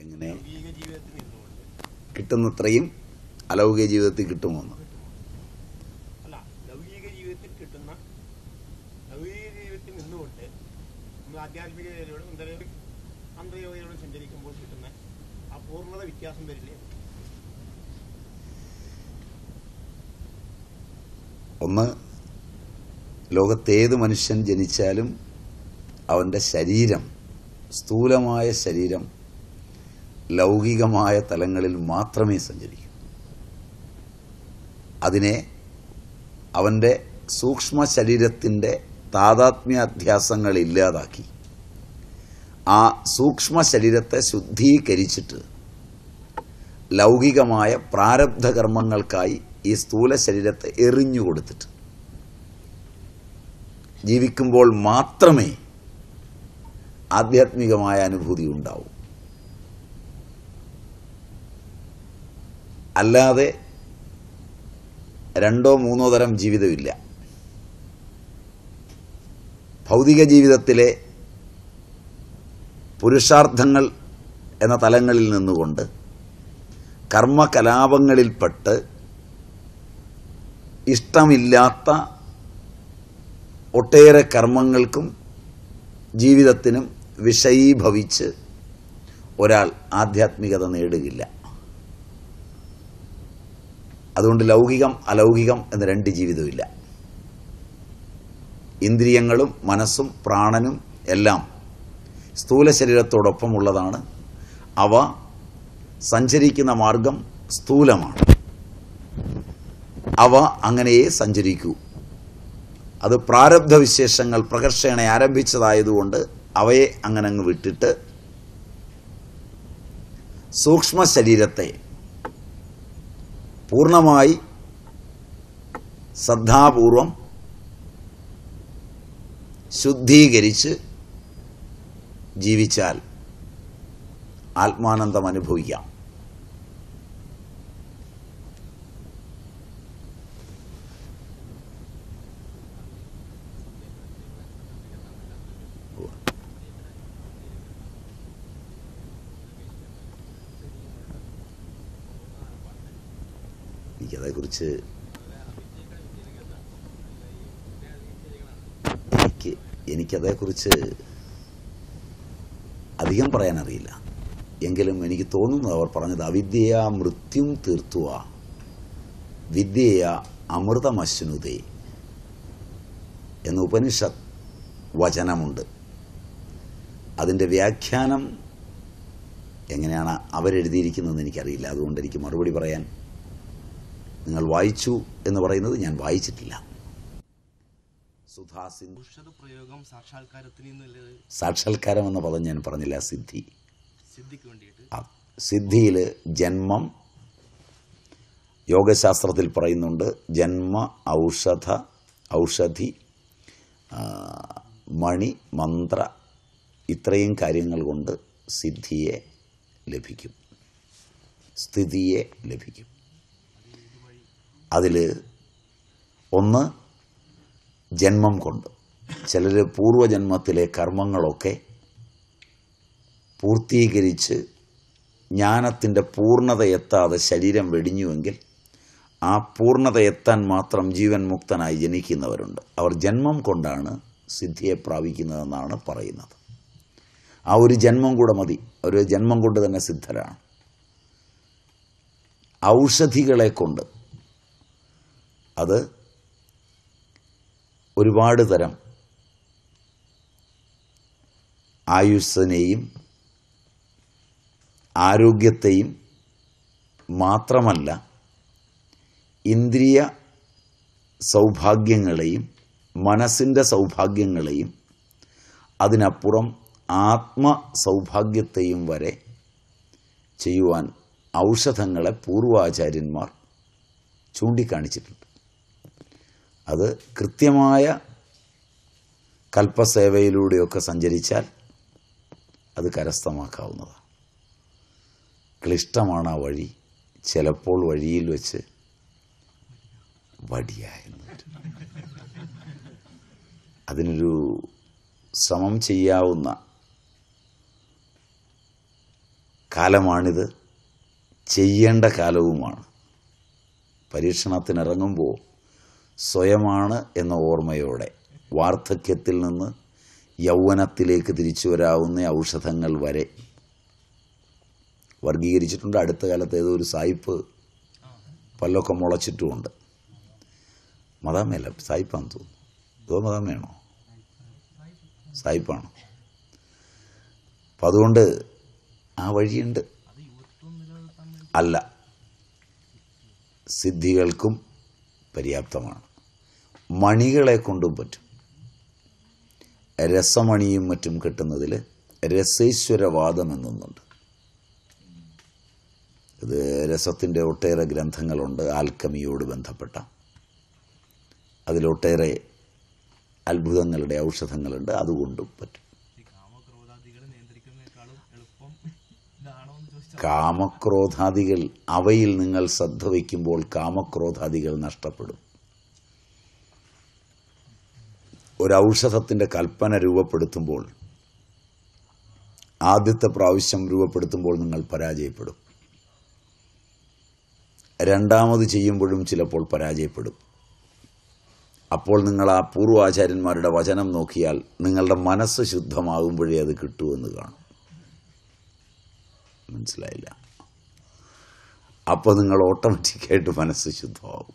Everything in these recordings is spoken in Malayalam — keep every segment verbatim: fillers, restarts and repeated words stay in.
എങ്ങനെ കിട്ടുന്നത്രയും അലൗകിക ജീവിതത്തിൽ കിട്ടുമോന്ന്? അല്ല, ലൗകിക ജീവിതത്തിൽ കിട്ടുന്ന ലൗകിക ജീവിതത്തിൽ നിന്നുകൊണ്ട് നമ്മൾ ആധ്യാത്മികതയിലൂടെ അന്തർയോഗയിലൂടെ സഞ്ചരിക്കുമ്പോൾ കിട്ടുന്ന ആ പൂർണ്ണത വ്യത്യാസം വരില്ലേ? ഒന്ന്, ലോകത്തേത് മനുഷ്യൻ ജനിച്ചാലും അവൻ്റെ ശരീരം, സ്ഥൂലമായ ശരീരം ലൗകികമായ തലങ്ങളിൽ മാത്രമേ സഞ്ചരിക്കൂ. അതിനെ അവൻ്റെ സൂക്ഷ്മ ശരീരത്തിൻ്റെ താതാത്മ്യാധ്യാസങ്ങൾ ഇല്ലാതാക്കി ആ സൂക്ഷ്മ ശരീരത്തെ ശുദ്ധീകരിച്ചിട്ട് ലൗകികമായ പ്രാരബ്ധ കർമ്മങ്ങൾക്കായി ഈ സ്ഥൂല ശരീരത്തെ എറിഞ്ഞു കൊടുത്തിട്ട് ജീവിക്കുമ്പോൾ മാത്രമേ ആധ്യാത്മികമായ അനുഭൂതി ഉണ്ടാവൂ. അല്ലാതെ രണ്ടോ മൂന്നോ തരം ജീവിതമില്ല. ഭൗതിക ജീവിതത്തിലെ പുരുഷാർത്ഥങ്ങൾ എന്ന തലങ്ങളിൽ നിന്നുകൊണ്ട് കർമ്മകലാപങ്ങളിൽപ്പെട്ട് ഇഷ്ടമില്ലാത്ത ഒട്ടേറെ കർമ്മങ്ങൾക്കും ജീവിതത്തിനും വിഷയീഭവിച്ച് ഒരാൾ ആധ്യാത്മികത നേടുകയില്ല. അതുകൊണ്ട് ലൗകികം അലൗകികം എന്ന രണ്ട് ജീവിതമില്ല. ഇന്ദ്രിയങ്ങളും മനസ്സും പ്രാണനും എല്ലാം സ്ഥൂല ശരീരത്തോടൊപ്പമുള്ളതാണ്. അവ സഞ്ചരിക്കുന്ന മാർഗം സ്ഥൂലമാണ്. അവ അങ്ങനെയേ സഞ്ചരിക്കൂ. അത് പ്രാരബ്ധ വിശേഷങ്ങൾ പ്രകർഷേണ ആരംഭിച്ചതായതുകൊണ്ട് അവയെ അങ്ങനെ അങ്ങ് വിട്ടിട്ട് സൂക്ഷ്മ ശരീരത്തെ പൂർണ്ണമായി ശ്രദ്ധാപൂർവം ശുദ്ധീകരിച്ച് ജീവിച്ചാൽ ആത്മാനന്ദം അനുഭവിക്കാം. എനിക്കതേക്കുറിച്ച് എനിക്ക് എനിക്കതേക്കുറിച്ച് അധികം പറയാനറിയില്ല. എങ്കിലും എനിക്ക് തോന്നുന്നത് അവർ പറഞ്ഞത് അവിദ്യയ മൃത്യും തീർത്തുക വിദ്യയ അമൃതമശ്നുതേ എന്ന ഉപനിഷത്ത് വചനമുണ്ട്. അതിൻ്റെ വ്യാഖ്യാനം എങ്ങനെയാണ് അവരെഴുതിയിരിക്കുന്നതെന്ന് എനിക്കറിയില്ല. അതുകൊണ്ട് എനിക്ക് മറുപടി പറയാൻ, നിങ്ങൾ വായിച്ചു എന്ന് പറയുന്നത് ഞാൻ വായിച്ചിട്ടില്ല. സാക്ഷാത്കാരം എന്ന പദം ഞാൻ പറഞ്ഞില്ല. സിദ്ധി, സിദ്ധിയിൽ ജന്മം യോഗശാസ്ത്രത്തിൽ പറയുന്നുണ്ട്. ജന്മ, ഔഷധ, ഔഷധി, മണി, മന്ത്ര, ഇത്രയും കാര്യങ്ങൾ കൊണ്ട് സിദ്ധിയെ ലഭിക്കും, സ്ഥിതിയെ ലഭിക്കും. അതിൽ ഒന്ന് ജന്മം കൊണ്ട്. ചിലർ പൂർവജന്മത്തിലെ കർമ്മങ്ങളൊക്കെ പൂർത്തീകരിച്ച് ജ്ഞാനത്തിൻ്റെ പൂർണ്ണത എത്താതെ ശരീരം വെടിഞ്ഞുവെങ്കിൽ ആ പൂർണ്ണത എത്താൻ മാത്രം ജീവൻ മുക്തനായി ജനിക്കുന്നവരുണ്ട്. അവർ ജന്മം കൊണ്ടാണ് സിദ്ധിയെ പ്രാപിക്കുന്നതെന്നാണ് പറയുന്നത്. ആ ഒരു ജന്മം കൂടെ മതി. ഒരു ജന്മം കൊണ്ട് തന്നെ സിദ്ധരാണ്. ഔഷധികളെ കൊണ്ട്, അത് ഒരുപാട് തരം ആയുസ്സിനെയും ആരോഗ്യത്തെയും മാത്രമല്ല ഇന്ദ്രിയ സൗഭാഗ്യങ്ങളെയും മനസ്സിൻ്റെ സൗഭാഗ്യങ്ങളെയും അതിനപ്പുറം ആത്മ സൗഭാഗ്യത്തെയും വരെ ചെയ്യുവാൻ ഔഷധങ്ങളെ പൂർവാചാര്യന്മാർ ചൂണ്ടിക്കാണിച്ചിട്ടുണ്ട്. അത് കൃത്യമായ കൽപ്പസേവയിലൂടെയൊക്കെ സഞ്ചരിച്ചാൽ അത് കരസ്ഥമാക്കാവുന്നതാണ്. ക്ലിഷ്ടമാണ് ആ വഴി. ചിലപ്പോൾ വഴിയിൽ വെച്ച് വടിയായെന്ന് വരും. അതിനൊരു ശ്രമം ചെയ്യാവുന്ന കാലമാണിത്, ചെയ്യേണ്ട കാലവുമാണ്. പരീക്ഷണത്തിനിറങ്ങുമ്പോൾ സ്വയമാണ് എന്ന ഓർമ്മയോടെ വാർദ്ധക്യത്തിൽ നിന്ന് യൗവനത്തിലേക്ക് തിരിച്ചു വരാവുന്ന ഔഷധങ്ങൾ വരെ വർഗീകരിച്ചിട്ടുണ്ട്. അടുത്ത കാലത്ത് ഏതോ ഒരു സായിപ്പ് പല്ലൊക്കെ മുളച്ചിട്ടുമുണ്ട്. മദാമയല്ല, സായിപ്പാന്ന് തോന്നുന്നു. ഏതോ മദാമയാണോ? സായിപ്പാണ്. അപ്പം അതുകൊണ്ട് ആ വഴിയുണ്ട്. അല്ല, സിദ്ധികൾക്കും പര്യാപ്തമാണ്. മണികളെ കൊണ്ടും പറ്റും. രസമണിയും മറ്റും കിട്ടുന്നതിൽ രസേശ്വരവാദം എന്നൊന്നുണ്ട്. ഇത് രസത്തിൻ്റെ ഒട്ടേറെ ഗ്രന്ഥങ്ങളുണ്ട് ആൽക്കമിയോട് ബന്ധപ്പെട്ട. അതിലൊട്ടേറെ അത്ഭുതങ്ങളുടെ ഔഷധങ്ങളുണ്ട്. അതുകൊണ്ടും പറ്റും. കാമക്രോധാദികൾ, അവയിൽ നിങ്ങൾ ശ്രദ്ധ വയ്ക്കുമ്പോൾ കാമക്രോധാദികൾ നഷ്ടപ്പെടും. ഒരൗഷധത്തിൻ്റെ കൽപ്പന രൂപപ്പെടുത്തുമ്പോൾ, ആദ്യത്തെ പ്രാവശ്യം രൂപപ്പെടുത്തുമ്പോൾ നിങ്ങൾ പരാജയപ്പെടും. രണ്ടാമത് ചെയ്യുമ്പോഴും ചിലപ്പോൾ പരാജയപ്പെടും. അപ്പോൾ നിങ്ങൾ ആ പൂർവാചാര്യന്മാരുടെ വചനം നോക്കിയാൽ നിങ്ങളുടെ മനസ്സ് ശുദ്ധമാകുമ്പോഴേ അത് കിട്ടുമെന്ന് കാണും. മനസ്സിലായില്ല? അപ്പോൾ നിങ്ങൾ ഓട്ടോമാറ്റിക്കായിട്ട് മനസ്സ് ശുദ്ധമാകും.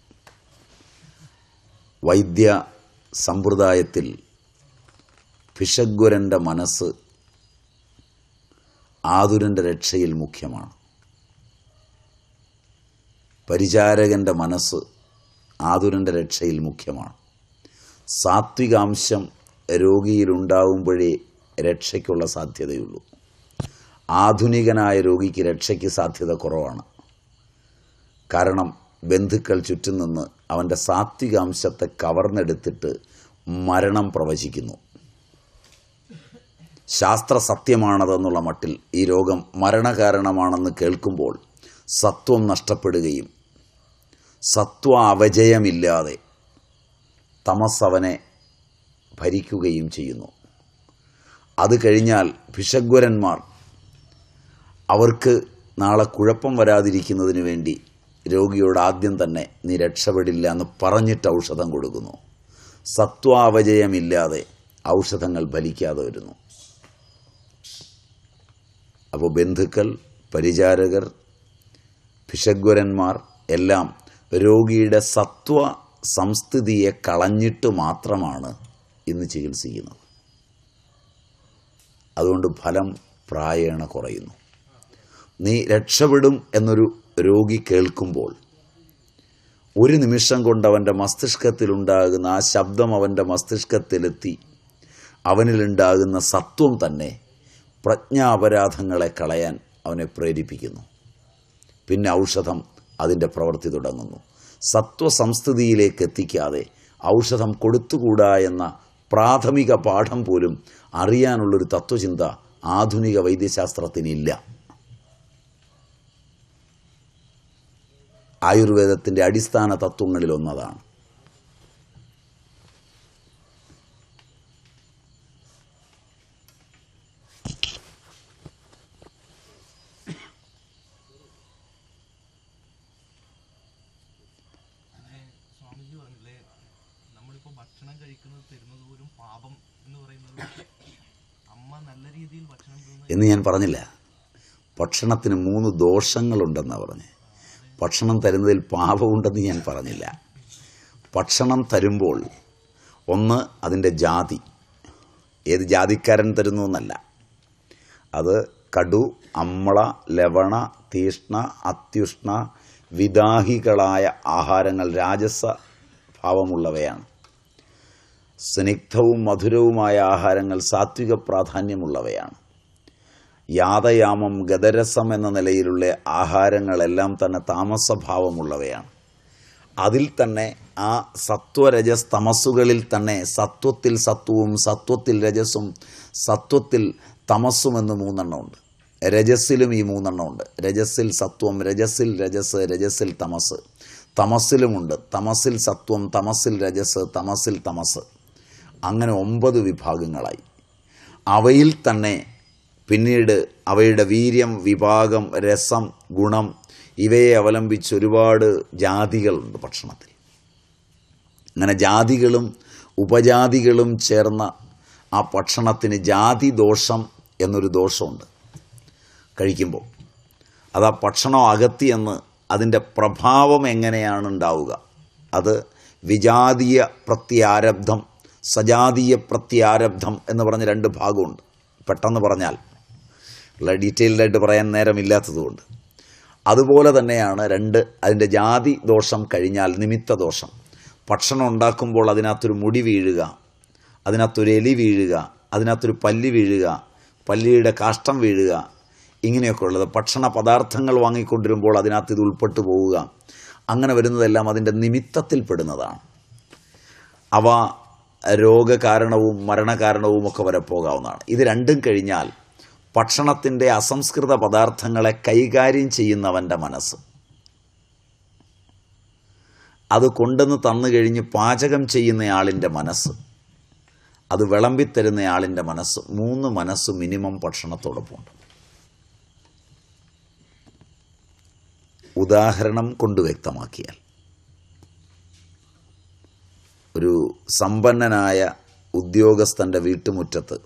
വൈദ്യ സമ്പ്രദായത്തിൽ ഭിഷഗ്വരൻ്റെ മനസ്സ് ആതുരൻ്റെ രക്ഷയിൽ മുഖ്യമാണ്. പരിചാരകൻ്റെ മനസ്സ് ആതുരൻ്റെ രക്ഷയിൽ മുഖ്യമാണ്. സാത്വികാംശം രോഗിയിലുണ്ടാവുമ്പോഴേ രക്ഷയ്ക്കുള്ള സാധ്യതയുള്ളൂ. ആധുനികനായ രോഗിക്ക് രക്ഷയ്ക്ക് സാധ്യത കുറവാണ്. കാരണം ബന്ധുക്കൾ ചുറ്റും നിന്ന് അവൻ്റെ സാത്വികാംശത്തെ കവർന്നെടുത്തിട്ട് മരണം പ്രവചിക്കുന്നു. ശാസ്ത്ര സത്യമാണതെന്നുള്ള മട്ടിൽ ഈ രോഗം മരണകാരണമാണെന്ന് കേൾക്കുമ്പോൾ സത്വം നഷ്ടപ്പെടുകയും സത്വ അവജയമില്ലാതെ തമസ് അവനെ ഭരിക്കുകയും ചെയ്യുന്നു. അത് കഴിഞ്ഞാൽ ഭിഷഗ്വരന്മാർ അവർക്ക് നാളെ കുഴപ്പം വരാതിരിക്കുന്നതിന് വേണ്ടി രോഗിയോട് ആദ്യം തന്നെ നീ രക്ഷപ്പെടില്ല എന്ന് പറഞ്ഞിട്ട് ഔഷധം കൊടുക്കുന്നു. സത്വാവജയമില്ലാതെ ഔഷധങ്ങൾ ഫലിക്കാതെ വരുന്നു. അപ്പോൾ ബന്ധുക്കൾ, പരിചാരകർ, ഭിഷഗ്വരന്മാർ എല്ലാം രോഗിയുടെ സത്വ സംസ്ഥിതിയെ കളഞ്ഞിട്ട് മാത്രമാണ് ഇന്ന് ചികിത്സിക്കുന്നത്. അതുകൊണ്ട് ഫലം പ്രായേണ കുറയുന്നു. നീ രക്ഷപ്പെടും എന്നൊരു രോഗി കേൾക്കുമ്പോൾ ഒരു നിമിഷം കൊണ്ട് അവൻ്റെ മസ്തിഷ്കത്തിലുണ്ടാകുന്ന ആ ശബ്ദം അവൻ്റെ മസ്തിഷ്കത്തിലെത്തി അവനിലുണ്ടാകുന്ന സത്വം തന്നെ പ്രജ്ഞാപരാധങ്ങളെ കളയാൻ അവനെ പ്രേരിപ്പിക്കുന്നു. പിന്നെ ഔഷധം അതിൻ്റെ പ്രവൃത്തി തുടങ്ങുന്നു. സത്വസംസ്ഥിതിയിലേക്ക് എത്തിക്കാതെ ഔഷധം കൊടുത്തുകൂടാ എന്ന പ്രാഥമിക പാഠം പോലും അറിയാനുള്ളൊരു തത്വചിന്ത ആധുനിക വൈദ്യശാസ്ത്രത്തിനില്ല. ആയുർവേദത്തിൻ്റെ അടിസ്ഥാന തത്വങ്ങളിലൊന്നതാണ്. എന്ന് ഞാൻ പറഞ്ഞില്ല. ഭക്ഷണത്തിന് മൂന്ന് ദോഷങ്ങളുണ്ടെന്നാണ് പറഞ്ഞത്. ഭക്ഷണം തരുന്നതിൽ പാപമുണ്ടെന്ന് ഞാൻ പറഞ്ഞില്ല. ഭക്ഷണം തരുമ്പോൾ ഒന്ന് അതിൻ്റെ ജാതി, ഏത് ജാതിക്കാരൻ തരുന്നു എന്നല്ല. അത് കടു, അമ്ല, ലവണ, തീഷ്ണ, അത്യുഷ്ണ, വിദാഹികളായ ആഹാരങ്ങൾ രാജസ ഭാവമുള്ളവയാണ്. സ്നിഗ്ധവും മധുരവുമായ ആഹാരങ്ങൾ സാത്വിക പ്രാധാന്യമുള്ളവയാണ്. യാതയാമം, ഗതരസം എന്ന നിലയിലുള്ള ആഹാരങ്ങളെല്ലാം തന്നെ താമസഭാവമുള്ളവയാണ്. അതിൽ തന്നെ ആ സത്വരജസ് തമസ്സുകളിൽ തന്നെ സത്വത്തിൽ സത്വവും സത്വത്തിൽ രജസും സത്വത്തിൽ തമസ്സുമെന്ന് മൂന്നെണ്ണമുണ്ട്. രജസ്സിലും ഈ മൂന്നെണ്ണമുണ്ട്. രജസ്സിൽ സത്വം, രജസ്സിൽ രജസ്, രജസ്സിൽ തമസ്. തമസ്സിലുമുണ്ട് തമസ്സിൽ സത്വം, തമസ്സിൽ രജസ്, തമസ്സിൽ തമസ്. അങ്ങനെ ഒമ്പത് വിഭാഗങ്ങളായി. അവയിൽ തന്നെ പിന്നീട് അവയുടെ വീര്യം, വിഭാഗം, രസം, ഗുണം ഇവയെ അവലംബിച്ച് ഒരുപാട് ജാതികളുണ്ട് ഭക്ഷണത്തിൽ. അങ്ങനെ ജാതികളും ഉപജാതികളും ചേർന്ന ആ ഭക്ഷണത്തിന് ജാതി ദോഷം എന്നൊരു ദോഷമുണ്ട് കഴിക്കുമ്പോൾ. അത് ആ ഭക്ഷണം അകത്തിയെന്ന് അതിൻ്റെ പ്രഭാവം എങ്ങനെയാണ് ഉണ്ടാവുക, അത് വിജാതീയ പ്രത്യാരബ്ധം, സജാതീയ പ്രത്യാരബ്ധം എന്ന് പറഞ്ഞ രണ്ട് ഭാഗമുണ്ട്. പെട്ടെന്ന് പറഞ്ഞാൽ ഉള്ള ഡീറ്റെയിൽഡായിട്ട് പറയാൻ നേരമില്ലാത്തതുകൊണ്ട്. അതുപോലെ തന്നെയാണ് രണ്ട്, അതിൻ്റെ ജാതി ദോഷം കഴിഞ്ഞാൽ നിമിത്ത ദോഷം. ഭക്ഷണം ഉണ്ടാക്കുമ്പോൾ അതിനകത്തൊരു മുടി വീഴുക, അതിനകത്തൊരു എലി വീഴുക, അതിനകത്തൊരു പല്ലി വീഴുക, പല്ലിയുടെ കാഷ്ടം വീഴുക, ഇങ്ങനെയൊക്കെ ഉള്ളത്. ഭക്ഷണ പദാർത്ഥങ്ങൾ വാങ്ങിക്കൊണ്ടിരുമ്പോൾ അതിനകത്ത് ഇത് ഉൾപ്പെട്ടു പോവുക, അങ്ങനെ വരുന്നതെല്ലാം അതിൻ്റെ നിമിത്തത്തിൽപ്പെടുന്നതാണ്. അവ രോഗകാരണവും മരണകാരണവും ഒക്കെ വരെ പോകാവുന്നതാണ്. ഇത് രണ്ടും കഴിഞ്ഞാൽ ഭക്ഷണത്തിൻ്റെ അസംസ്കൃത പദാർത്ഥങ്ങളെ കൈകാര്യം ചെയ്യുന്നവൻ്റെ മനസ്സ്, അത് കൊണ്ടുവന്ന് തന്നു കഴിഞ്ഞ് പാചകം ചെയ്യുന്നയാളിൻ്റെ മനസ്സ്, അത് വിളമ്പിത്തരുന്നയാളിൻ്റെ മനസ്സ്, മൂന്ന് മനസ്സ് മിനിമം ഭക്ഷണത്തോടൊപ്പമുണ്ട്. ഉദാഹരണം കൊണ്ട് വ്യക്തമാക്കിയാൽ, ഒരു സമ്പന്നനായ ഉദ്യോഗസ്ഥൻ്റെ വീട്ടുമുറ്റത്ത്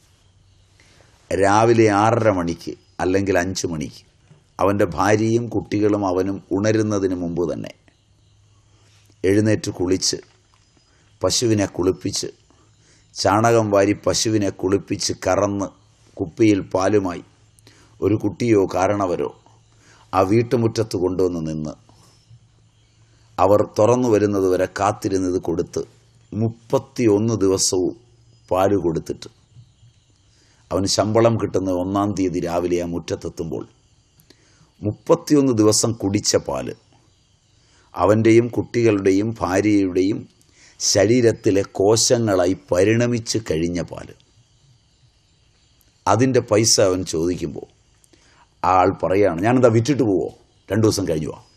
രാവിലെ ആറര മണിക്ക് അല്ലെങ്കിൽ അഞ്ച് മണിക്ക് അവൻ്റെ ഭാര്യയും കുട്ടികളും അവനും ഉണരുന്നതിന് മുമ്പ് തന്നെ എഴുന്നേറ്റ് കുളിച്ച് പശുവിനെ കുളിപ്പിച്ച് ചാണകം വാരി പശുവിനെ കുളിപ്പിച്ച് കറന്ന് കുപ്പിയിൽ പാലുമായി ഒരു കുട്ടിയോ കാരണവരോ ആ വീട്ടുമുറ്റത്ത് കൊണ്ടുവന്ന് നിന്ന് അവർ തുറന്നു വരുന്നത് വരെ കാത്തിരുന്നത് കൊടുത്ത് മുപ്പത്തി ഒന്ന് ദിവസവും പാല് കൊടുത്തിട്ട് അവന് ശമ്പളം കിട്ടുന്ന ഒന്നാം തീയതി രാവിലെ ആ മുറ്റത്തെത്തുമ്പോൾ മുപ്പത്തിയൊന്ന് ദിവസം കുടിച്ച പാല് അവൻ്റെയും കുട്ടികളുടെയും ഭാര്യയുടെയും ശരീരത്തിലെ കോശങ്ങളായി പരിണമിച്ച് കഴിഞ്ഞ പാല്, അതിൻ്റെ പൈസ അവൻ ചോദിക്കുമ്പോൾ ആ ആൾ പറയുകയാണ്, ഞാനെന്താ വിറ്റിട്ട് പോവോ, രണ്ടു ദിവസം കഴിഞ്ഞു പോവാം.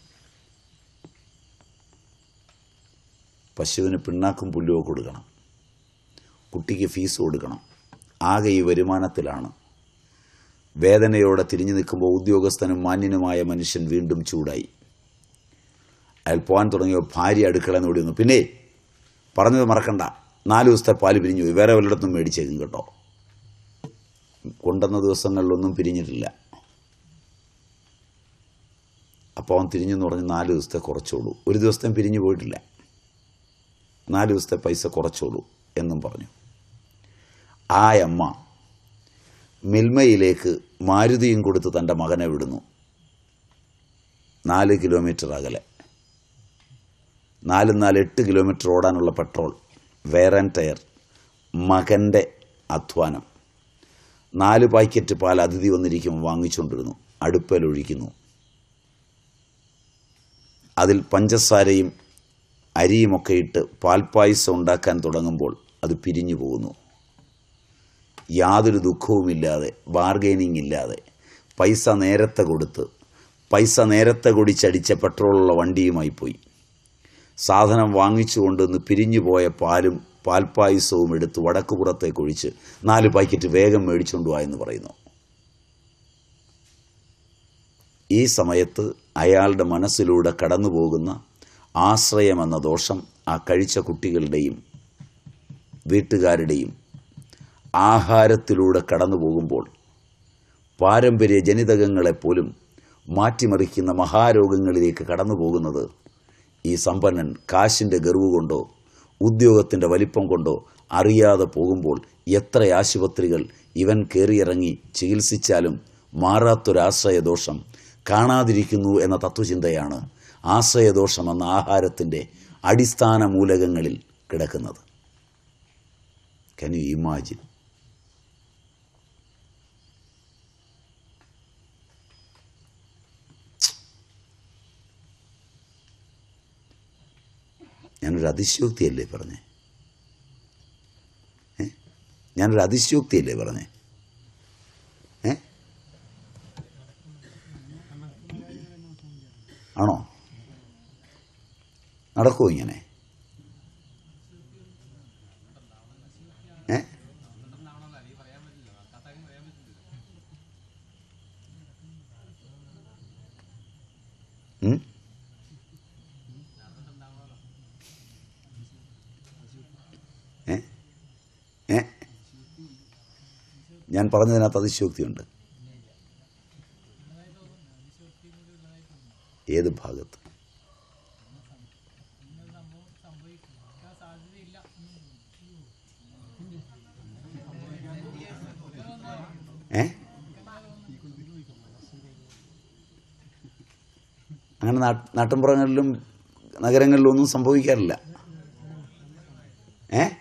പശുവിന് പിണ്ണാക്കും പുല്ലുമോ കൊടുക്കണം, കുട്ടിക്ക് ഫീസ് കൊടുക്കണം, ആകെ ഈ വരുമാനത്തിലാണ്. വേദനയോടെ തിരിഞ്ഞു നിൽക്കുമ്പോൾ ഉദ്യോഗസ്ഥനും മാന്യനുമായ മനുഷ്യൻ വീണ്ടും ചൂടായി. അയാൾ പോകാൻ തുടങ്ങിയോ ഭാര്യ അടുക്കളയിൽ ഓടി വന്നു. പിന്നെ പറഞ്ഞത് മറക്കണ്ട, നാല് ദിവസത്തെ പാല് പിരിഞ്ഞു പോയി, വേറെ വല്ലയിടത്തും മേടിച്ചേക്കും കേട്ടോ. കൊണ്ടുവന്ന ദിവസങ്ങളിലൊന്നും പിരിഞ്ഞിട്ടില്ല. അപ്പോൾ അവൻ തിരിഞ്ഞെന്ന് പറഞ്ഞ് നാല് ദിവസത്തെ കുറച്ചോളൂ, ഒരു ദിവസത്തെ പിരിഞ്ഞു പോയിട്ടില്ല, നാല് ദിവസത്തെ പൈസ കുറച്ചോളൂ എന്നും പറഞ്ഞു. ആ അമ്മ മിൽമയിലേക്ക് മാരുതിയും കൊടുത്ത് തൻ്റെ മകനെ വിടുന്നു. നാല് കിലോമീറ്റർ അകലെ, നാല് നാല് എട്ട് കിലോമീറ്റർ ഓടാനുള്ള പെട്രോൾ, വെയർ ആൻഡ് ടയർ, മകൻ്റെ അധ്വാനം. നാല് പാക്കറ്റ് പാൽ അതിഥി വന്നിരിക്കുമ്പോൾ വാങ്ങിച്ചുകൊണ്ടിരുന്നു, അടുപ്പയിലൊഴിക്കുന്നു. അതിൽ പഞ്ചസാരയും അരിയുമൊക്കെ ഇട്ട് പാൽപ്പായസം ഉണ്ടാക്കാൻ തുടങ്ങുമ്പോൾ അത് പിരിഞ്ഞു പോകുന്നു. യാതൊരു ദുഃഖവുമില്ലാതെ, ബാർഗെയിനിങ് ഇല്ലാതെ, പൈസ നേരത്തെ കൊടുത്ത് പൈസ നേരത്തെ കുടിച്ചടിച്ച പെട്രോളുള്ള വണ്ടിയുമായി പോയി. സാധനം വാങ്ങിച്ചു കൊണ്ടുവന്ന് പിരിഞ്ഞു പോയ പാലും പാൽപ്പായസവും എടുത്ത് വടക്കുപുറത്തേക്ക് ഒഴിച്ച് നാല് പാക്കറ്റ് വേഗം മേടിച്ചുകൊണ്ടു പോയെന്ന് പറയുന്നു. ഈ സമയത്ത് അയാളുടെ മനസ്സിലൂടെ കടന്നു പോകുന്ന ആശ്രയമെന്ന ദോഷം ആ കഴിച്ച കുട്ടികളുടെയും വീട്ടുകാരുടെയും ആഹാരത്തിലൂടെ കടന്നു പോകുമ്പോൾ പാരമ്പര്യ ജനിതകങ്ങളെപ്പോലും മാറ്റിമറിക്കുന്ന മഹാരോഗങ്ങളിലേക്ക് കടന്നു പോകുന്നത് ഈ സമ്പന്നൻ കാശിൻ്റെ ഗർവ് കൊണ്ടോ ഉദ്യോഗത്തിൻ്റെ വലിപ്പം കൊണ്ടോ അറിയാതെ പോകുമ്പോൾ എത്ര ആശുപത്രികൾ ഇവൻ കയറിയിറങ്ങി ചികിത്സിച്ചാലും മാറാത്തൊരാശ്രയദോഷം കാണാതിരിക്കുന്നു എന്ന തത്വചിന്തയാണ് ആശ്രയദോഷം എന്ന ആഹാരത്തിൻ്റെ അടിസ്ഥാന മൂലകങ്ങളിൽ കിടക്കുന്നത്. Can you imagine? ഞാനൊരു അതിശയോക്തിയല്ലേ പറഞ്ഞേ? ഏ ഞാനൊരു അതിശയോക്തിയല്ലേ പറഞ്ഞേ? ഏ ആണോ? നടക്കുമോ ഇങ്ങനെ? ഏ ഞാൻ പറഞ്ഞതിനകത്ത് അതിശയോക്തിയുണ്ട്. ഏത് ഭാഗത്ത്? ഏ അങ്ങനെ നാട്ടിൻപുറങ്ങളിലും നഗരങ്ങളിലും ഒന്നും സംഭവിക്കാറില്ല. ഏ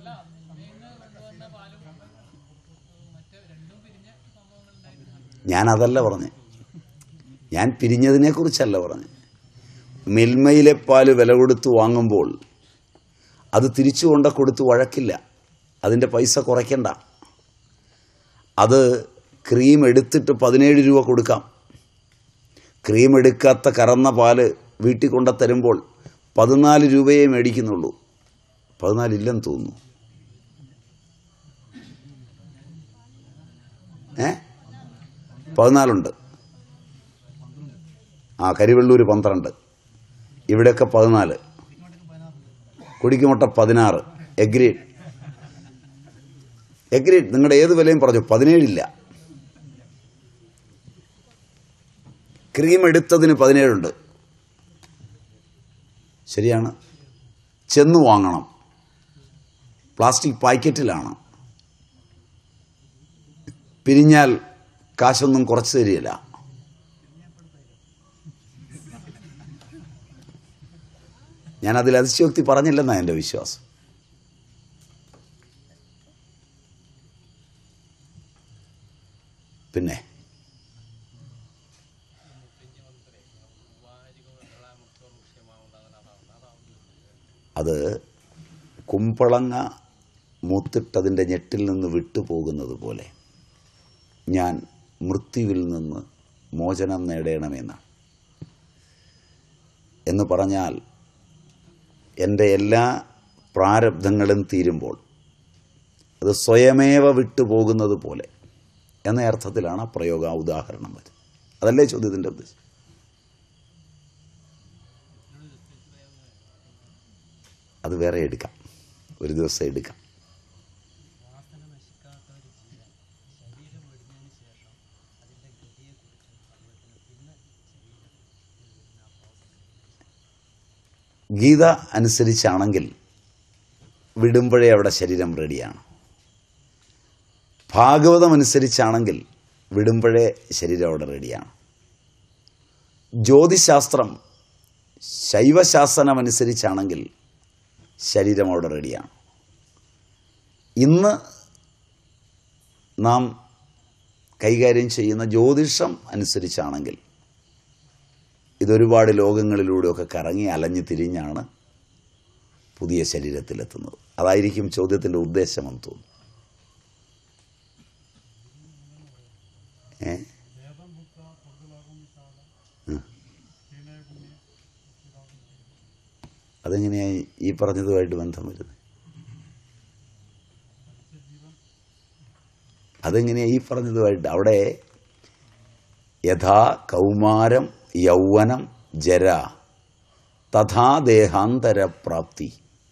ഞാനതല്ല പറഞ്ഞേ, ഞാൻ പിരിഞ്ഞതിനെക്കുറിച്ചല്ല പറഞ്ഞേ. മിൽമയിലെ പാല് വില കൊടുത്ത് വാങ്ങുമ്പോൾ അത് തിരിച്ചു കൊണ്ട കൊടുത്ത് വഴക്കില്ല, അതിൻ്റെ പൈസ കുറയ്ക്കണ്ട. അത് ക്രീം എടുത്തിട്ട് പതിനേഴ് രൂപ കൊടുക്കാം. ക്രീം എടുക്കാത്ത കറന്ന പാല് വീട്ടിൽ കൊണ്ട തരുമ്പോൾ പതിനാല് രൂപയെ മേടിക്കുന്നുള്ളൂ. പതിനാലില്ലെന്ന് തോന്നുന്നു. ഏ പതിനാലുണ്ട്. ആ കരിവെള്ളൂർ പന്ത്രണ്ട്, ഇവിടെയൊക്കെ പതിനാല്, കുടിക്കുമുട്ട പതിനാറ്. എഗ്രീഡ് എഗ്രീഡ് നിങ്ങളുടെ ഏത് വിലയും പറഞ്ഞു, പതിനേഴില്ല. ക്രീം എടുത്തതിന് പതിനേഴുണ്ട്. ശരിയാണ്. ചെന്ന് വാങ്ങണം, പ്ലാസ്റ്റിക് പാക്കറ്റിലാണ്. പിരിഞ്ഞാൽ കാശൊന്നും കുറച്ച് തരികയില്ല. ഞാനതിൽ അതിശയോക്തി പറഞ്ഞില്ലെന്നാണ് എൻ്റെ വിശ്വാസം. പിന്നെ അത് കുമ്പളങ്ങ മൂത്തിട്ടതിൻ്റെ ഞെട്ടിൽ നിന്ന് വിട്ടുപോകുന്നത് പോലെ ഞാൻ മൃത്യുവിൽ നിന്ന് മോചനം നേടണമെന്നാണ്. എന്ന് പറഞ്ഞാൽ എൻ്റെ എല്ലാ പ്രാരബ്ധങ്ങളും തീരുമ്പോൾ അത് സ്വയമേവ വിട്ടുപോകുന്നത് പോലെ എന്ന അർത്ഥത്തിലാണ് പ്രയോഗ ഉദാഹരണം വരുന്നത്. അതല്ലേ ചോദ്യത്തിൻ്റെ ഉദ്ദേശം? അത് വേറെ എടുക്കാം, ഒരു ദിവസം എടുക്കാം. ഗീത അനുസരിച്ചാണെങ്കിൽ വിടുമ്പോഴേ അവിടെ ശരീരം റെഡിയാണ്. ഭാഗവതം അനുസരിച്ചാണെങ്കിൽ വിടുമ്പോഴേ ശരീരം അവിടെ റെഡിയാണ്. ജ്യോതിശാസ്ത്രം ശൈവശാസനം അനുസരിച്ചാണെങ്കിൽ ശരീരം അവിടെ റെഡിയാണ്. ഇന്ന് നാം കൈകാര്യം ചെയ്യുന്ന ജ്യോതിഷം അനുസരിച്ചാണെങ്കിൽ ഇതൊരുപാട് ലോകങ്ങളിലൂടെയൊക്കെ കറങ്ങി അലഞ്ഞു തിരിഞ്ഞാണ് പുതിയ ശരീരത്തിലെത്തുന്നത്. അതായിരിക്കും ചോദ്യത്തിൻ്റെ ഉദ്ദേശമെന്ന് തോന്നുന്നു. ഏ അതെങ്ങനെയാണ് ഈ പറഞ്ഞതുമായിട്ട് ബന്ധം വരുന്നത്? അതെങ്ങനെയാണ് ഈ പറഞ്ഞതുമായിട്ട്? അവിടെ യഥാ കൗമാരം യൗവനം ജര തഥാ ദേഹാന്തരപ്രാപ്തി.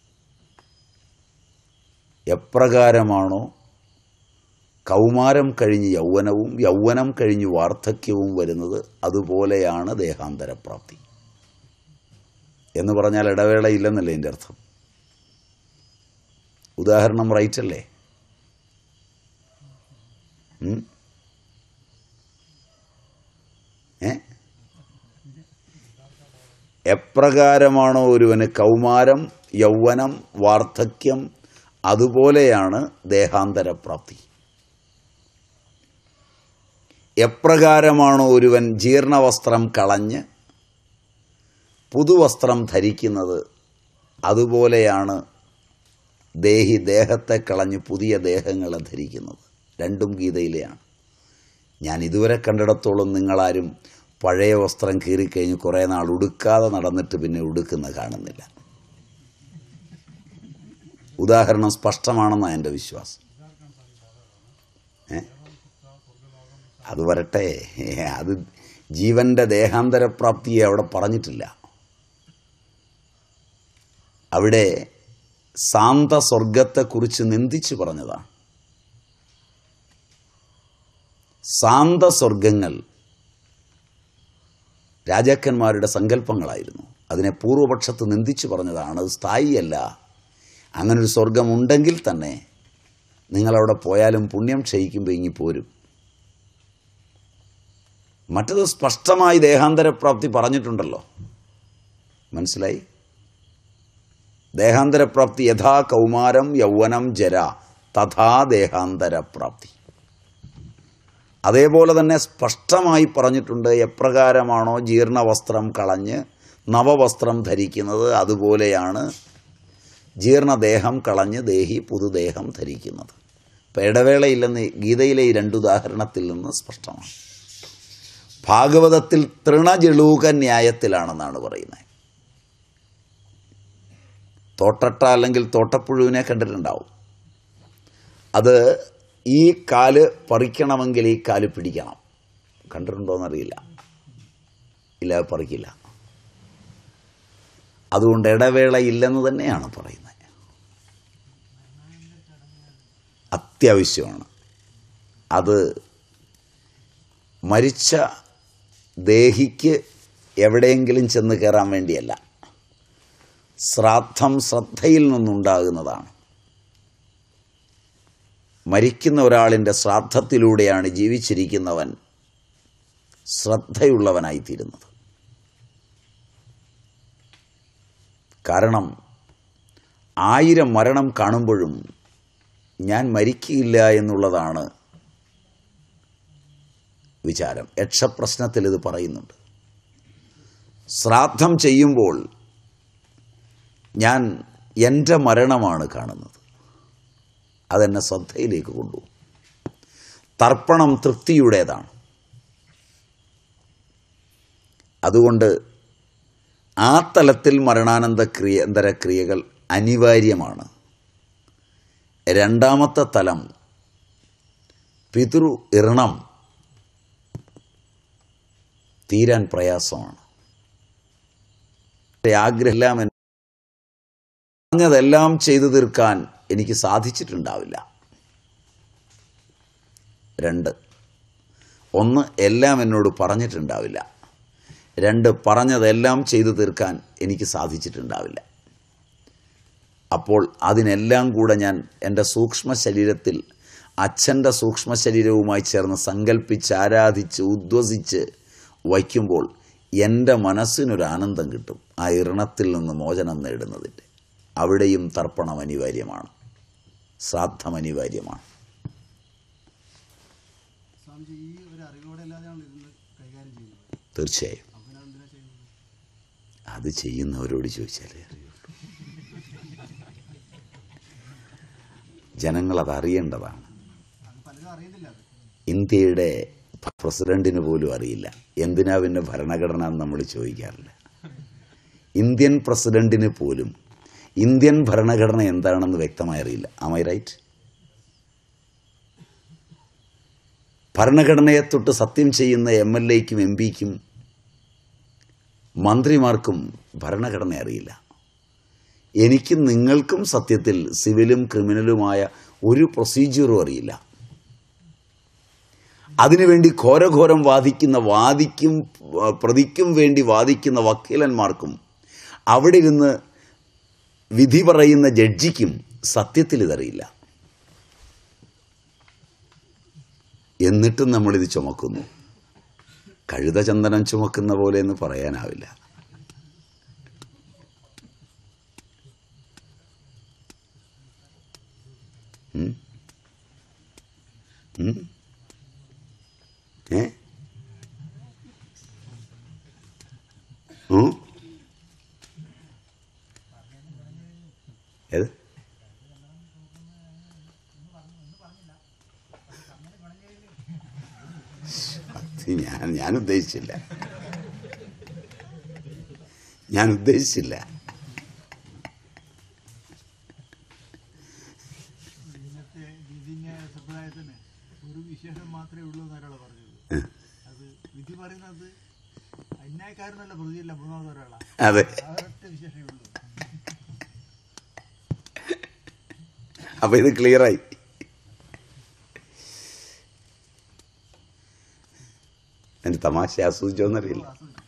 എപ്രകാരമാണോ കൗമാരം കഴിഞ്ഞ് യൗവനവും യൗവനം കഴിഞ്ഞ് വാർദ്ധക്യവും വരുന്നത്, അതുപോലെയാണ് ദേഹാന്തരപ്രാപ്തി. എന്ന് പറഞ്ഞാൽ ഇടവേളയില്ലെന്നല്ലേ എൻ്റെ അർത്ഥം? ഉദാഹരണം റൈറ്റ് അല്ലേ? ഏ എപ്രകാരമാണോ ഒരുവന് കൗമാരം യൗവനം വാർദ്ധക്യം, അതുപോലെയാണ് ദേഹാന്തരപ്രാപ്തി. എപ്രകാരമാണോ ഒരുവൻ ജീർണവസ്ത്രം കളഞ്ഞ് പുതുവസ്ത്രം ധരിക്കുന്നത്, അതുപോലെയാണ് ദേഹി ദേഹത്തെ കളഞ്ഞ് പുതിയ ദേഹങ്ങളെ ധരിക്കുന്നത്. രണ്ടും ഗീതയിലെയാണ്. ഞാൻ ഇതുവരെ കണ്ടിടത്തോളം നിങ്ങളാരും പഴയ വസ്ത്രം കീറിക്കഴിഞ്ഞ് കുറേ നാൾ ഉടുക്കാതെ നടന്നിട്ട് പിന്നെ ഉടുക്കുന്ന കാണുന്നില്ല. ഉദാഹരണം സ്പഷ്ടമാണെന്നാണ് എൻ്റെ വിശ്വാസം. ഏ അത് വരട്ടെ, അത് ജീവൻ്റെ ദേഹാന്തരപ്രാപ്തിയെ അവിടെ പറഞ്ഞിട്ടില്ല. അവിടെ സാന്ത സ്വർഗത്തെക്കുറിച്ച് നിന്ദിച്ച് പറഞ്ഞതാണ്. സാന്തസ്വർഗങ്ങൾ രാജാക്കന്മാരുടെ സങ്കല്പങ്ങളായിരുന്നു. അതിനെ പൂർവപക്ഷത്ത് നിന്ദിച്ചു പറഞ്ഞതാണ്. അത് സ്ഥായിയല്ല. അങ്ങനൊരു സ്വർഗമുണ്ടെങ്കിൽ തന്നെ നിങ്ങളവിടെ പോയാലും പുണ്യം ക്ഷയിക്കുമ്പോൾ ഇങ്ങി പോരും. മറ്റത് സ്പഷ്ടമായി ദേഹാന്തരപ്രാപ്തി പറഞ്ഞിട്ടുണ്ടല്ലോ. മനസ്സിലായി? ദേഹാന്തരപ്രാപ്തി യഥാ കൗമാരം യൗവനം ജര തഥാ ദേഹാന്തരപ്രാപ്തി. അതേപോലെ തന്നെ സ്പഷ്ടമായി പറഞ്ഞിട്ടുണ്ട്, എപ്രകാരമാണോ ജീർണവസ്ത്രം കളഞ്ഞ് നവവസ്ത്രം ധരിക്കുന്നത് അതുപോലെയാണ് ജീർണദേഹം കളഞ്ഞ് ദേഹി പുതുദേഹം ധരിക്കുന്നത്. ഇപ്പം ഇടവേളയില്ലെന്ന് ഗീതയിലെ ഈ രണ്ടുദാഹരണത്തിൽ നിന്ന് സ്പഷ്ടമാണ്. ഭാഗവതത്തിൽ തൃണജളൂക ന്യായത്തിലാണെന്നാണ് പറയുന്നത്. തോട്ടട്ട അല്ലെങ്കിൽ തോട്ടപ്പുഴുവിനെ കണ്ടിട്ടുണ്ടാവും. അത് ഈ കാല് പറിക്കണമെങ്കിൽ ഈ കാല് പിടിക്കണം. കണ്ടിട്ടുണ്ടോയെന്നറിയില്ല. ഇല്ല, പറിക്കില്ല. അതുകൊണ്ട് ഇടവേള ഇല്ലെന്ന് തന്നെയാണ് പറയുന്നത്. അത്യാവശ്യമാണ്. അത് മരിച്ച ദേഹിക്ക് എവിടെയെങ്കിലും ചെന്ന് കയറാൻ വേണ്ടിയല്ല. ശ്രാദ്ധം ശ്രദ്ധയിൽ നിന്നുണ്ടാകുന്നതാണ്. മരിക്കുന്ന ഒരാളിൻ്റെ ശ്രാദ്ധത്തിലൂടെയാണ് ജീവിച്ചിരിക്കുന്നവൻ ശ്രദ്ധയുള്ളവനായിത്തീരുന്നത്. കാരണം ആയിരം മരണം കാണുമ്പോഴും ഞാൻ മരിക്കില്ല എന്നുള്ളതാണ് വിചാരം. യക്ഷപ്രശ്നത്തിൽ ഇത് പറയുന്നുണ്ട്. ശ്രാദ്ധം ചെയ്യുമ്പോൾ ഞാൻ എൻ്റെ മരണമാണ് കാണുന്നത്. അതെന്നെ ശ്രദ്ധയിലേക്ക് കൊണ്ടുപോകും. തർപ്പണം തൃപ്തിയുടേതാണ്. അതുകൊണ്ട് ആ തലത്തിൽ മരണാനന്ത ക്രിയ അന്തരക്രിയകൾ അനിവാര്യമാണ്. രണ്ടാമത്തെ തലം പിതൃ ഇർണം തീരാൻ പ്രയാസമാണ്. ആഗ്രഹമെല്ലാം പറഞ്ഞതെല്ലാം ചെയ്തു തീർക്കാൻ എനിക്ക് സാധിച്ചിട്ടുണ്ടാവില്ല. രണ്ട്, ഒന്ന് എല്ലാം എന്നോട് പറഞ്ഞിട്ടുണ്ടാവില്ല. രണ്ട്, പറഞ്ഞതെല്ലാം ചെയ്തു തീർക്കാൻ എനിക്ക് സാധിച്ചിട്ടുണ്ടാവില്ല. അപ്പോൾ അതിനെല്ലാം കൂടെ ഞാൻ എൻ്റെ സൂക്ഷ്മ ശരീരത്തിൽ അച്ഛൻ്റെ സൂക്ഷ്മ ശരീരവുമായി ചേർന്ന് സങ്കല്പിച്ച് ആരാധിച്ച് ഉദ്വസിച്ച് വയ്ക്കുമ്പോൾ എൻ്റെ മനസ്സിനൊരു ആനന്ദം കിട്ടും. ആ ഇരണത്തിൽ നിന്ന് മോചനം നേടുന്നതിൻ്റെ. അവിടെയും തർപ്പണം അനിവാര്യമാണ്, ശ്രാദ്ധം അനിവാര്യമാണ്. തീർച്ചയായും അത് ചെയ്യുന്നവരോട് ചോദിച്ചാലേ അറിയുള്ളൂ. ജനങ്ങളത് അറിയേണ്ടതാണ്. ഇന്ത്യയുടെ പ്രസിഡന്റിന് പോലും അറിയില്ല. എന്തിനാ പിന്നെ ഭരണഘടന എന്ന് നമ്മൾ ചോദിക്കാറില്ല. ഇന്ത്യൻ പ്രസിഡന്റിന് പോലും ഇന്ത്യൻ ഭരണഘടന എന്താണെന്ന് വ്യക്തമായി അറിയില്ല. Am I right? ഭരണഘടനയെ തൊട്ട് സത്യം ചെയ്യുന്ന എം എൽ എക്കും എം പിക്കും മന്ത്രിമാർക്കും ഭരണഘടന അറിയില്ല. എനിക്കും നിങ്ങൾക്കും സത്യത്തിൽ സിവിലും ക്രിമിനലുമായ ഒരു പ്രൊസീജിയറും അറിയില്ല. അതിനുവേണ്ടി ഘോരഘോരം വാദിക്കുന്ന വാദിക്കും പ്രതിക്കും വേണ്ടി വാദിക്കുന്ന വക്കീലന്മാർക്കും അവിടെ ഇരുന്ന് വിധി പറയുന്ന ജഡ്ജിക്കും സത്യത്തിൽ ഇതറിയില്ല. എന്നിട്ടും നമ്മളിത് ചുമക്കുന്നു. കഴുതചന്ദനം ചുമക്കുന്ന പോലെ എന്ന് പറയാനാവില്ല. ഏ ഏത് ഞാൻ ഞാൻ ഉദ്ദേശിച്ചില്ല ഞാൻ ഉദ്ദേശിച്ചില്ല ഒരു വിശേഷം മാത്രമേ ഉള്ളൂ എന്നൊരാളെ പറഞ്ഞത്. അത് വിധി പറയുന്നത് അന്യായക്കാരനല്ല, പ്രതിയല്ല, മൂന്നാമത് ഒരാളാണ്. അതെ, ഒരൊറ്റ വിശേഷമേ ഉള്ളൂ. അപ്പൊ ഇത് ക്ലിയറായി. തമാശ ആസ്വദിച്ചോന്നറിയില്ല.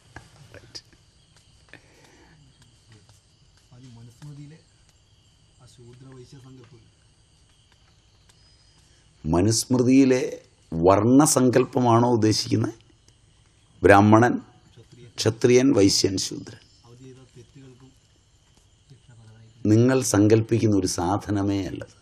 മനുസ്മൃതിയിലെ വർണ്ണസങ്കല്പമാണോ ഉദ്ദേശിക്കുന്നത്? ബ്രാഹ്മണൻ, ക്ഷത്രിയൻ, വൈശ്യൻ, ശൂദ്രൻ. നിങ്ങൾ സങ്കല്പിക്കുന്ന ഒരു സാധനമേ അല്ലത്.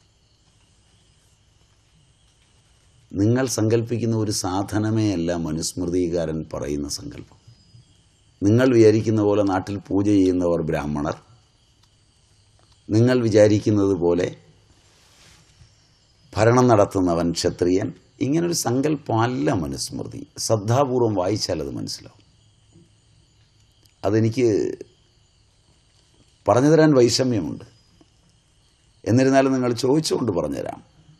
നിങ്ങൾ സങ്കല്പിക്കുന്ന ഒരു സാധനമേ അല്ല മനുസ്മൃതികാരൻ പറയുന്ന സങ്കല്പം. നിങ്ങൾ വിചാരിക്കുന്ന പോലെ നാട്ടിൽ പൂജ ചെയ്യുന്നവർ ബ്രാഹ്മണർ, നിങ്ങൾ വിചാരിക്കുന്നത് പോലെ ഭരണം നടത്തുന്നവൻ ക്ഷത്രിയൻ, ഇങ്ങനൊരു സങ്കല്പമല്ല മനുസ്മൃതി. ശ്രദ്ധാപൂർവം വായിച്ചാൽ അത് മനസ്സിലാവും. അതെനിക്ക് പറഞ്ഞു തരാൻ വൈഷമ്യമുണ്ട്. എന്നിരുന്നാലും നിങ്ങൾ ചോദിച്ചുകൊണ്ട് പറഞ്ഞുതരാം.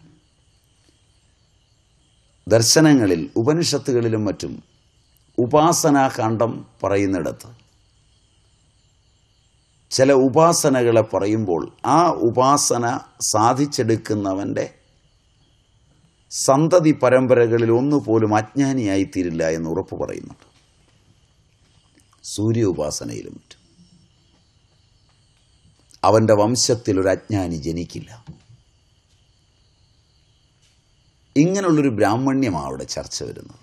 ദർശനങ്ങളിൽ, ഉപനിഷത്തുകളിലും മറ്റും ഉപാസനാകാന്ഡം പറയുന്നിടത്ത് ചില ഉപാസനകളെ പറയുമ്പോൾ ആ ഉപാസന സാധിച്ചെടുക്കുന്നവൻ്റെ സന്തതി പരമ്പരകളിൽ ഒന്നുപോലും അജ്ഞാനിയായിത്തീരില്ല എന്ന് ഉറപ്പ് പറയുന്നുണ്ട്. സൂര്യ ഉപാസനയിലും മറ്റും അവൻ്റെ വംശത്തിൽ ഒരു അജ്ഞാനി ജനിക്കില്ല. ഇങ്ങനെയുള്ളൊരു ബ്രാഹ്മണ്യമാണ് അവിടെ ചർച്ച വരുന്നത്.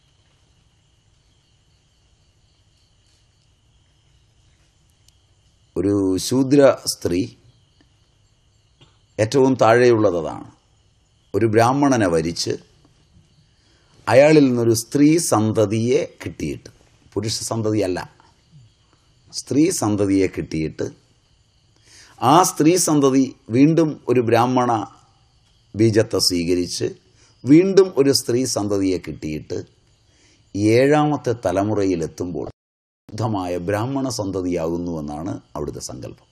ഒരു ശൂദ്ര സ്ത്രീ ഏറ്റവും താഴെയുള്ളത് അതാണ്. ഒരു ബ്രാഹ്മണനെ വരിച്ച് അയാളിൽ നിന്നൊരു സ്ത്രീ സന്തതിയെ കിട്ടിയിട്ട്, പുരുഷ സന്തതിയല്ല, സ്ത്രീ സന്തതിയെ കിട്ടിയിട്ട് ആ സ്ത്രീ സന്തതി വീണ്ടും ഒരു ബ്രാഹ്മണ ബീജത്തെ സ്വീകരിച്ച് വീണ്ടും ഒരു സ്ത്രീ സന്തതിയെ കിട്ടിയിട്ട് ഏഴാമത്തെ തലമുറയിലെത്തുമ്പോൾ ശുദ്ധമായ ബ്രാഹ്മണ സന്തതിയാകുന്നുവെന്നാണ് അവിടുത്തെ സങ്കല്പം.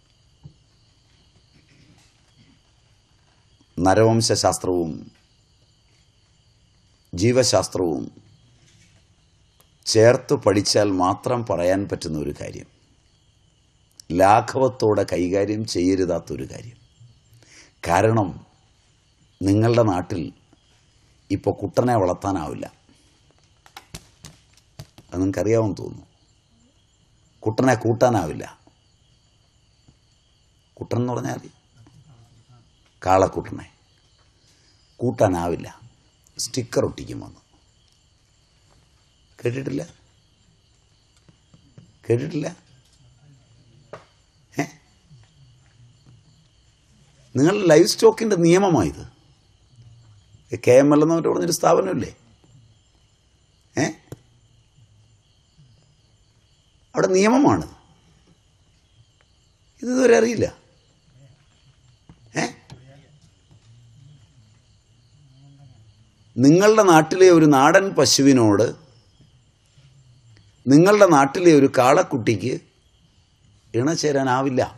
നരവംശാസ്ത്രവും ജീവശാസ്ത്രവും ചേർത്ത് പഠിച്ചാൽ മാത്രം പറയാൻ പറ്റുന്ന ഒരു കാര്യം, ലാഘവത്തോടെ കൈകാര്യം ചെയ്യരുതാത്തൊരു കാര്യം. കാരണം നിങ്ങളുടെ നാട്ടിൽ ഇപ്പോൾ കുട്ടനെ വളർത്താനാവില്ല. അത് നിങ്ങൾക്കറിയാമെന്ന് തോന്നുന്നു. കുട്ടനെ കൂട്ടാനാവില്ല. കുട്ടൻ എന്ന് പറഞ്ഞാൽ കാളക്കുട്ടനെ കൂട്ടാനാവില്ല. സ്റ്റിക്കർ ഒട്ടിക്കും വന്ന്. കേട്ടിട്ടില്ല? കേട്ടിട്ടില്ല? ഏ നിങ്ങളുടെ ലൈഫ് സ്റ്റോക്കിൻ്റെ നിയമമായത്. കെ എം എൽ എന്ന് പറഞ്ഞൊരു സ്ഥാപനമില്ലേ? ഏ അവിടെ നിയമമാണ്. ഇതുവരെ അറിയില്ല. ഏ നിങ്ങളുടെ നാട്ടിലെ ഒരു നാടൻ പശുവിനോട് നിങ്ങളുടെ നാട്ടിലെ ഒരു കാളക്കുട്ടിക്ക് ഇണചേരാനാവില്ല.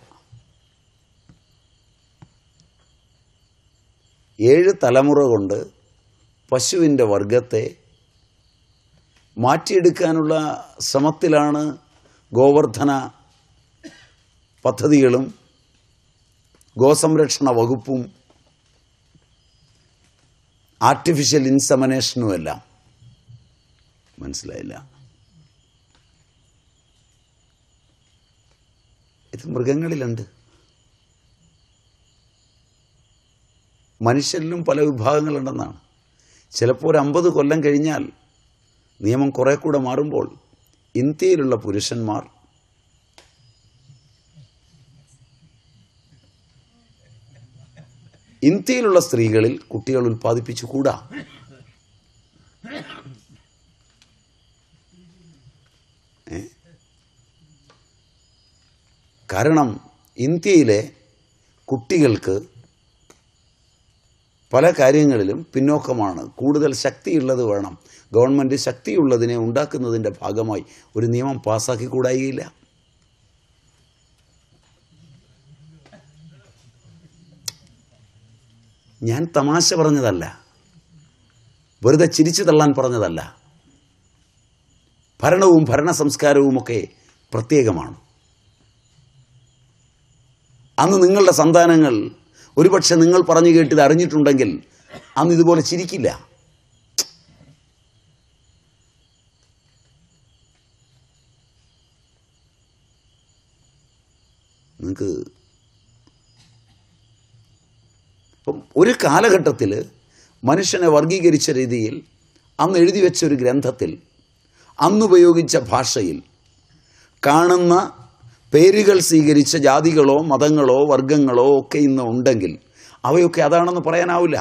ഏഴ് തലമുറ കൊണ്ട് പശുവിൻ്റെ വർഗത്തെ മാറ്റിയെടുക്കാനുള്ള ശ്രമത്തിലാണ് ഗോവർദ്ധന പദ്ധതികളും ഗോസംരക്ഷണ വകുപ്പും ആർട്ടിഫിഷ്യൽ ഇൻസെമിനേഷനുമെല്ലാം. മനസ്സിലായില്ല? ഇത് മൃഗങ്ങളിലുണ്ട്. മനുഷ്യരിലും പല വിഭാഗങ്ങളുണ്ടെന്നാണ്. ചിലപ്പോൾ ഒരു അമ്പത് കൊല്ലം കഴിഞ്ഞാൽ നിയമം കുറെ കൂടെ മാറുമ്പോൾ ഇന്ത്യയിലുള്ള പുരുഷന്മാർ ഇന്ത്യയിലുള്ള സ്ത്രീകളിൽ കുട്ടികൾ ഉൽപ്പാദിപ്പിച്ചുകൂടാ. കാരണം ഇന്ത്യയിലെ കുട്ടികൾക്ക് പല കാര്യങ്ങളിലും പിന്നോക്കമാണ്. കൂടുതൽ ശക്തിയുള്ളത് വേണം. ഗവൺമെൻറ് ശക്തിയുള്ളതിനെ ഉണ്ടാക്കുന്നതിൻ്റെ ഭാഗമായി ഒരു നിയമം പാസ്സാക്കിക്കൂടായില്ല. ഞാൻ തമാശ പറഞ്ഞതല്ല, വെറുതെ ചിരിച്ചു തള്ളാൻ പറഞ്ഞതല്ല. ഭരണവും ഭരണ സംസ്കാരവുമൊക്കെ പ്രത്യേകമാണ്. അന്ന് നിങ്ങളുടെ സന്താനങ്ങൾ ഒരുപക്ഷെ നിങ്ങൾ പറഞ്ഞു കേട്ടത് അറിഞ്ഞിട്ടുണ്ടെങ്കിൽ അന്ന് ഇതുപോലെ ചിരിക്കില്ല. നിങ്ങൾക്ക് ഇപ്പം ഒരു കാലഘട്ടത്തിൽ മനുഷ്യനെ വർഗീകരിച്ച രീതിയിൽ അന്ന് എഴുതി വെച്ച ഒരു ഗ്രന്ഥത്തിൽ അന്നുപയോഗിച്ച ഭാഷയിൽ കാണുന്ന പേരുകൾ സ്വീകരിച്ച ജാതികളോ മതങ്ങളോ വർഗങ്ങളോ ഒക്കെ ഇന്ന് ഉണ്ടെങ്കിൽ അവയൊക്കെ അതാണെന്ന് പറയാനാവില്ല.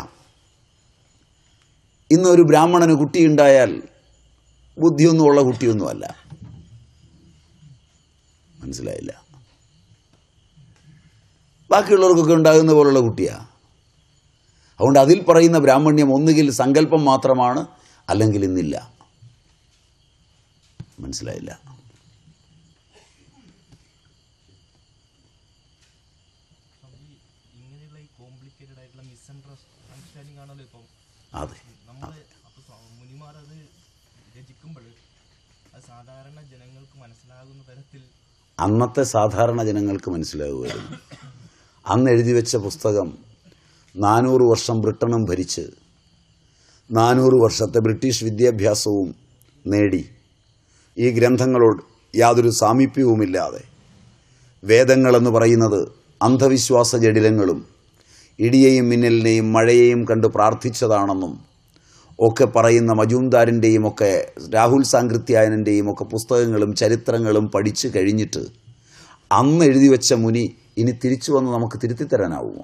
ഇന്നൊരു ബ്രാഹ്മണന് കുട്ടിയുണ്ടായാൽ ബുദ്ധിയൊന്നുമുള്ള കുട്ടിയൊന്നുമല്ല. മനസ്സിലായില്ല? ബാക്കിയുള്ളവർക്കൊക്കെ ഉണ്ടാകുന്ന പോലുള്ള കുട്ടിയാണ്. അതുകൊണ്ട് അതിൽ പറയുന്ന ബ്രാഹ്മണ്യം ഒന്നുകിൽ സങ്കല്പം മാത്രമാണ്, അല്ലെങ്കിൽ ഇന്നില്ല. മനസ്സിലായില്ല? അതെ, അന്നത്തെ സാധാരണ ജനങ്ങൾക്ക് മനസ്സിലാകുമായിരുന്നു. അന്ന് എഴുതി വെച്ച പുസ്തകം നാനൂറ് വർഷം ബ്രിട്ടനും ഭരിച്ച് നാനൂറ് വർഷത്തെ ബ്രിട്ടീഷ് വിദ്യാഭ്യാസവും നേടി ഈ ഗ്രന്ഥങ്ങളോട് യാതൊരു സാമീപ്യവുമില്ലാതെ വേദങ്ങളെന്ന് പറയുന്നത് അന്ധവിശ്വാസ ജഡിലങ്ങളും ഇടിയെയും മിന്നലിനെയും മഴയെയും കണ്ട് പ്രാർത്ഥിച്ചതാണെന്നും ഒക്കെ പറയുന്ന മജൂംദാരിൻ്റെയും ഒക്കെ രാഹുൽ സാങ്കൃത്യായനൻ്റെയും ഒക്കെ പുസ്തകങ്ങളും ചരിത്രങ്ങളും പഠിച്ചു കഴിഞ്ഞിട്ട് അന്ന് എഴുതി വെച്ച മുനി ഇനി തിരിച്ചു വന്ന് നമുക്ക് തിരുത്തിത്തരാനാവുമോ?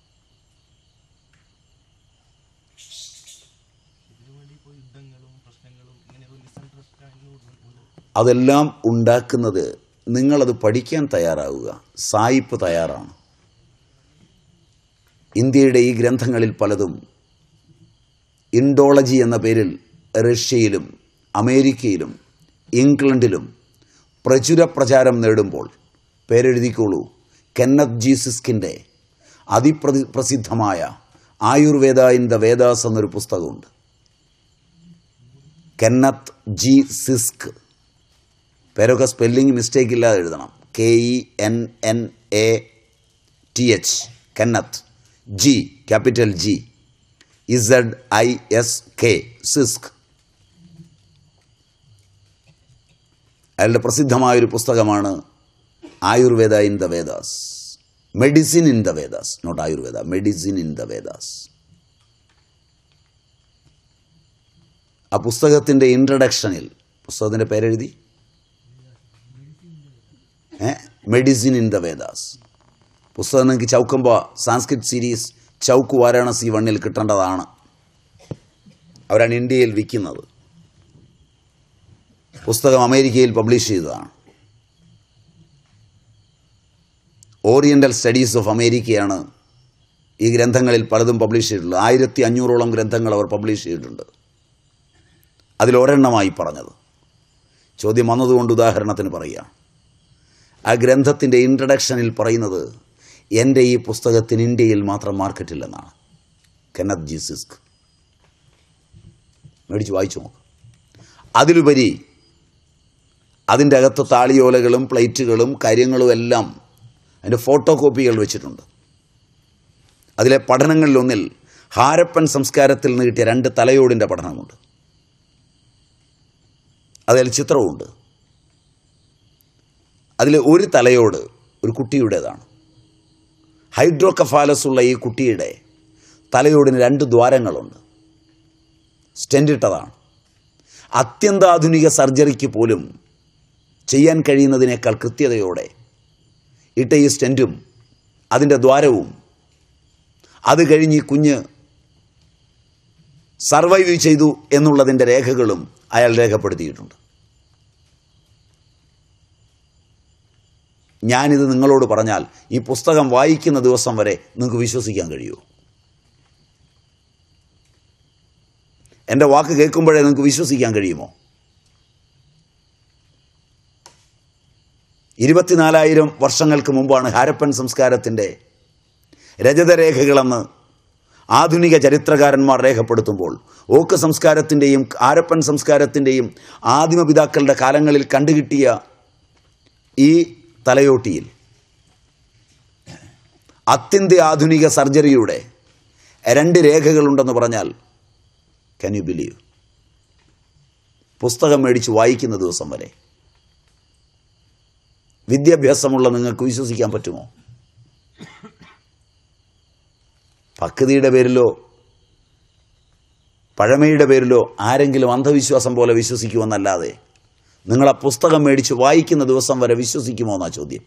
അതെല്ലാം ഉണ്ടാക്കുന്നത് നിങ്ങളത് പഠിക്കാൻ തയ്യാറാവുക. സായിപ്പ് തയ്യാറാണ്. ഇന്ത്യയുടെ ഈ ഗ്രന്ഥങ്ങളിൽ പലതും ഇൻഡോളജി എന്ന പേരിൽ റഷ്യയിലും അമേരിക്കയിലും ഇംഗ്ലണ്ടിലും പ്രചുര പ്രചാരം നേടുമ്പോൾ, പേരെഴുതിക്കോളൂ, കെന്നത്ത് ജി സിസ്കിൻ്റെ അതിപ്രതി പ്രസിദ്ധമായ ആയുർവേദ ഇൻ ദ വേദാസ് എന്നൊരു പുസ്തകമുണ്ട്. കെന്നത്ത് ജി സിസ്ക്, പേരൊക്കെ സ്പെല്ലിംഗ് മിസ്റ്റേക്ക് ഇല്ലാതെ എഴുതണം. K E N N E T H, Kenneth, G capital G, Z I S K, Zysk. അയാളുടെ പ്രസിദ്ധമായൊരു പുസ്തകമാണ് Ayurveda in the Vedas, medicine in the Vedas, not Ayurveda, medicine in the Vedas. ആ പുസ്തകത്തിൻ്റെ ഇൻട്രഡക്ഷനിൽ, പുസ്തകത്തിൻ്റെ പേരെഴുതി, ഏ മെഡിസിൻ ഇൻ ദ വേദാസ്. പുസ്തകം നിങ്ങൾക്ക് ചൗക്കമ്പ സാൻസ്ക്രിറ്റ് സീരീസ് ചൗക്ക് വാരാണസി വണ്ണിൽ കിട്ടേണ്ടതാണ്. അവരാണ് ഇന്ത്യയിൽ വിൽക്കുന്നത്. പുസ്തകം അമേരിക്കയിൽ പബ്ലിഷ് ചെയ്തതാണ്. ഓറിയൻ്റൽ സ്റ്റഡീസ് ഓഫ് അമേരിക്കയാണ് ഈ ഗ്രന്ഥങ്ങളിൽ പലതും പബ്ലിഷ് ചെയ്തിട്ടുള്ളത്. ആയിരത്തി അഞ്ഞൂറോളം ഗ്രന്ഥങ്ങൾ അവർ പബ്ലിഷ് ചെയ്തിട്ടുണ്ട്. അതിലൊരെണ്ണമായി പറഞ്ഞത്, ചോദ്യം വന്നതുകൊണ്ട് ഉദാഹരണത്തിന് പറയുക, ആ ഗ്രന്ഥത്തിൻ്റെ ഇൻട്രഡക്ഷനിൽ പറയുന്നത് എൻ്റെ ഈ പുസ്തകത്തിന് ഇന്ത്യയിൽ മാത്രം മാർക്കറ്റില്ലെന്നാണ്. കെന്നത്ത് ജി സിസ്ക്, മേടിച്ച് വായിച്ചു നോക്ക്. അതിലുപരി അതിൻ്റെ അകത്ത് താളിയോലകളും പ്ലേറ്റുകളും കാര്യങ്ങളും എല്ലാം അതിൻ്റെ ഫോട്ടോ കോപ്പികൾ വെച്ചിട്ടുണ്ട്. അതിലെ പഠനങ്ങളിലൊന്നിൽ ഹാരപ്പൻ സംസ്കാരത്തിൽ നിന്ന് കിട്ടിയ രണ്ട് തലയോടിൻ്റെ പഠനമുണ്ട്. അതിൽ ചിത്രവുമുണ്ട്. അതിൽ ഒരു തലയോട് ഒരു കുട്ടിയുടേതാണ്. ഹൈഡ്രോകഫാലസ് ഉള്ള ഈ കുട്ടിയുടെ തലയോടിന് രണ്ട് ദ്വാരങ്ങളുണ്ട്. സ്റ്റെൻ്റ് ഇട്ടതാണ്. അത്യന്താധുനിക സർജറിക്ക് പോലും ചെയ്യാൻ കഴിയുന്നതിനേക്കാൾ കൃത്യതയോടെ ഇട്ട ഈ സ്റ്റെൻറ്റും അതിൻ്റെ ദ്വാരവും, അത് കഴിഞ്ഞ് ഈ കുഞ്ഞ് സർവൈവ് ചെയ്തു എന്നുള്ളതിൻ്റെ രേഖകളും അയാൾ രേഖപ്പെടുത്തിയിട്ടുണ്ട്. ഞാനിത് നിങ്ങളോട് പറഞ്ഞാൽ ഈ പുസ്തകം വായിക്കുന്ന ദിവസം വരെ നിങ്ങൾക്ക് വിശ്വസിക്കാൻ കഴിയുമോ? എൻ്റെ വാക്ക് കേൾക്കുമ്പോഴേ നിങ്ങൾക്ക് വിശ്വസിക്കാൻ കഴിയുമോ? ഇരുപത്തിനാലായിരം വർഷങ്ങൾക്ക് മുമ്പാണ് ഹാരപ്പൻ സംസ്കാരത്തിൻ്റെ രജതരേഖകളെന്ന് ആധുനിക ചരിത്രകാരന്മാർ രേഖപ്പെടുത്തുമ്പോൾ, ഓക്ക് സംസ്കാരത്തിൻ്റെയും ഹാരപ്പൻ സംസ്കാരത്തിൻ്റെയും ആദിമപിതാക്കളുടെ കാലങ്ങളിൽ കണ്ടുകിട്ടിയ ഈ തലയോട്ടിയിൽ അത്യന്താധുനിക സർജറിയുടെ രണ്ട് രേഖകളുണ്ടെന്ന് പറഞ്ഞാൽ ക്യാൻ യു ബിലീവ്? പുസ്തകം മേടിച്ച് വായിക്കുന്ന ദിവസം വരെ വിദ്യാഭ്യാസമുള്ള നിങ്ങൾക്ക് വിശ്വസിക്കാൻ പറ്റുമോ? പക്വതയുടെ പേരിലോ പഴമയുടെ പേരിലോ ആരെങ്കിലും അന്ധവിശ്വാസം പോലെ വിശ്വസിക്കുമെന്നല്ലാതെ നിങ്ങൾ ആ പുസ്തകം മേടിച്ച് വായിക്കുന്ന ദിവസം വരെ വിശ്വസിക്കുമോ എന്നാ ചോദ്യം.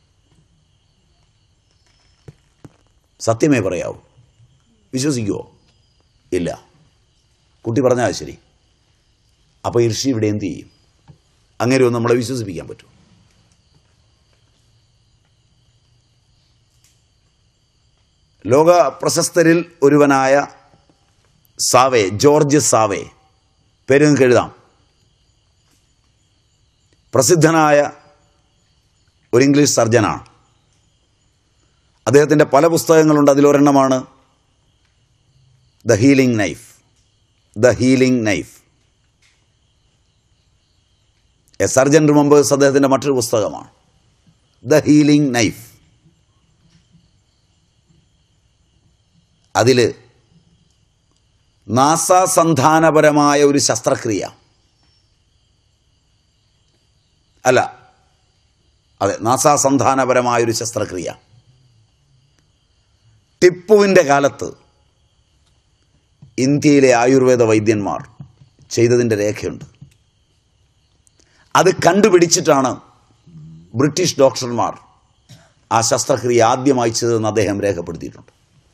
സത്യമേ പറയാവൂ. വിശ്വസിക്കുമോ? ഇല്ല. കുട്ടി പറഞ്ഞാൽ ശരി. അപ്പോൾ ഋഷി ഇവിടെ എന്ത് ചെയ്യും? അങ്ങനെ ഒന്നും നമ്മളെ വിശ്വസിപ്പിക്കാൻ പറ്റും? ലോക പ്രശസ്തരിൽ ഒരുവനായ സാവേ, ജോർജ് സാവേ, പേര് നിങ്ങൾക്ക് എഴുതാം. പ്രസിദ്ധനായ ഒരു ഇംഗ്ലീഷ് സർജനാണ്. അദ്ദേഹത്തിൻ്റെ പല പുസ്തകങ്ങളുണ്ട്. അതിലൊരെണ്ണമാണ് the healing knife. The healing knife. A surgeon remembers അദ്ദേഹത്തിൻ്റെ മറ്റൊരു പുസ്തകമാണ് ദ ഹീലിംഗ് നൈഫ്. അതിൽ നാസാസന്ധാനപരമായ ഒരു ശസ്ത്രക്രിയ അല്ല അതെ നാസാസന്ധാനപരമായൊരു ശസ്ത്രക്രിയ ടിപ്പുവിൻ്റെ കാലത്ത് ഇന്ത്യയിലെ ആയുർവേദ വൈദ്യന്മാർ ചെയ്തതിൻ്റെ രേഖയുണ്ട്. അത് കണ്ടുപിടിച്ചിട്ടാണ് ബ്രിട്ടീഷ് ഡോക്ടർമാർ ആ ശസ്ത്രക്രിയ ആദ്യമായി ചെയ്തതെന്ന് അദ്ദേഹം രേഖപ്പെടുത്തിയിട്ടുണ്ട്.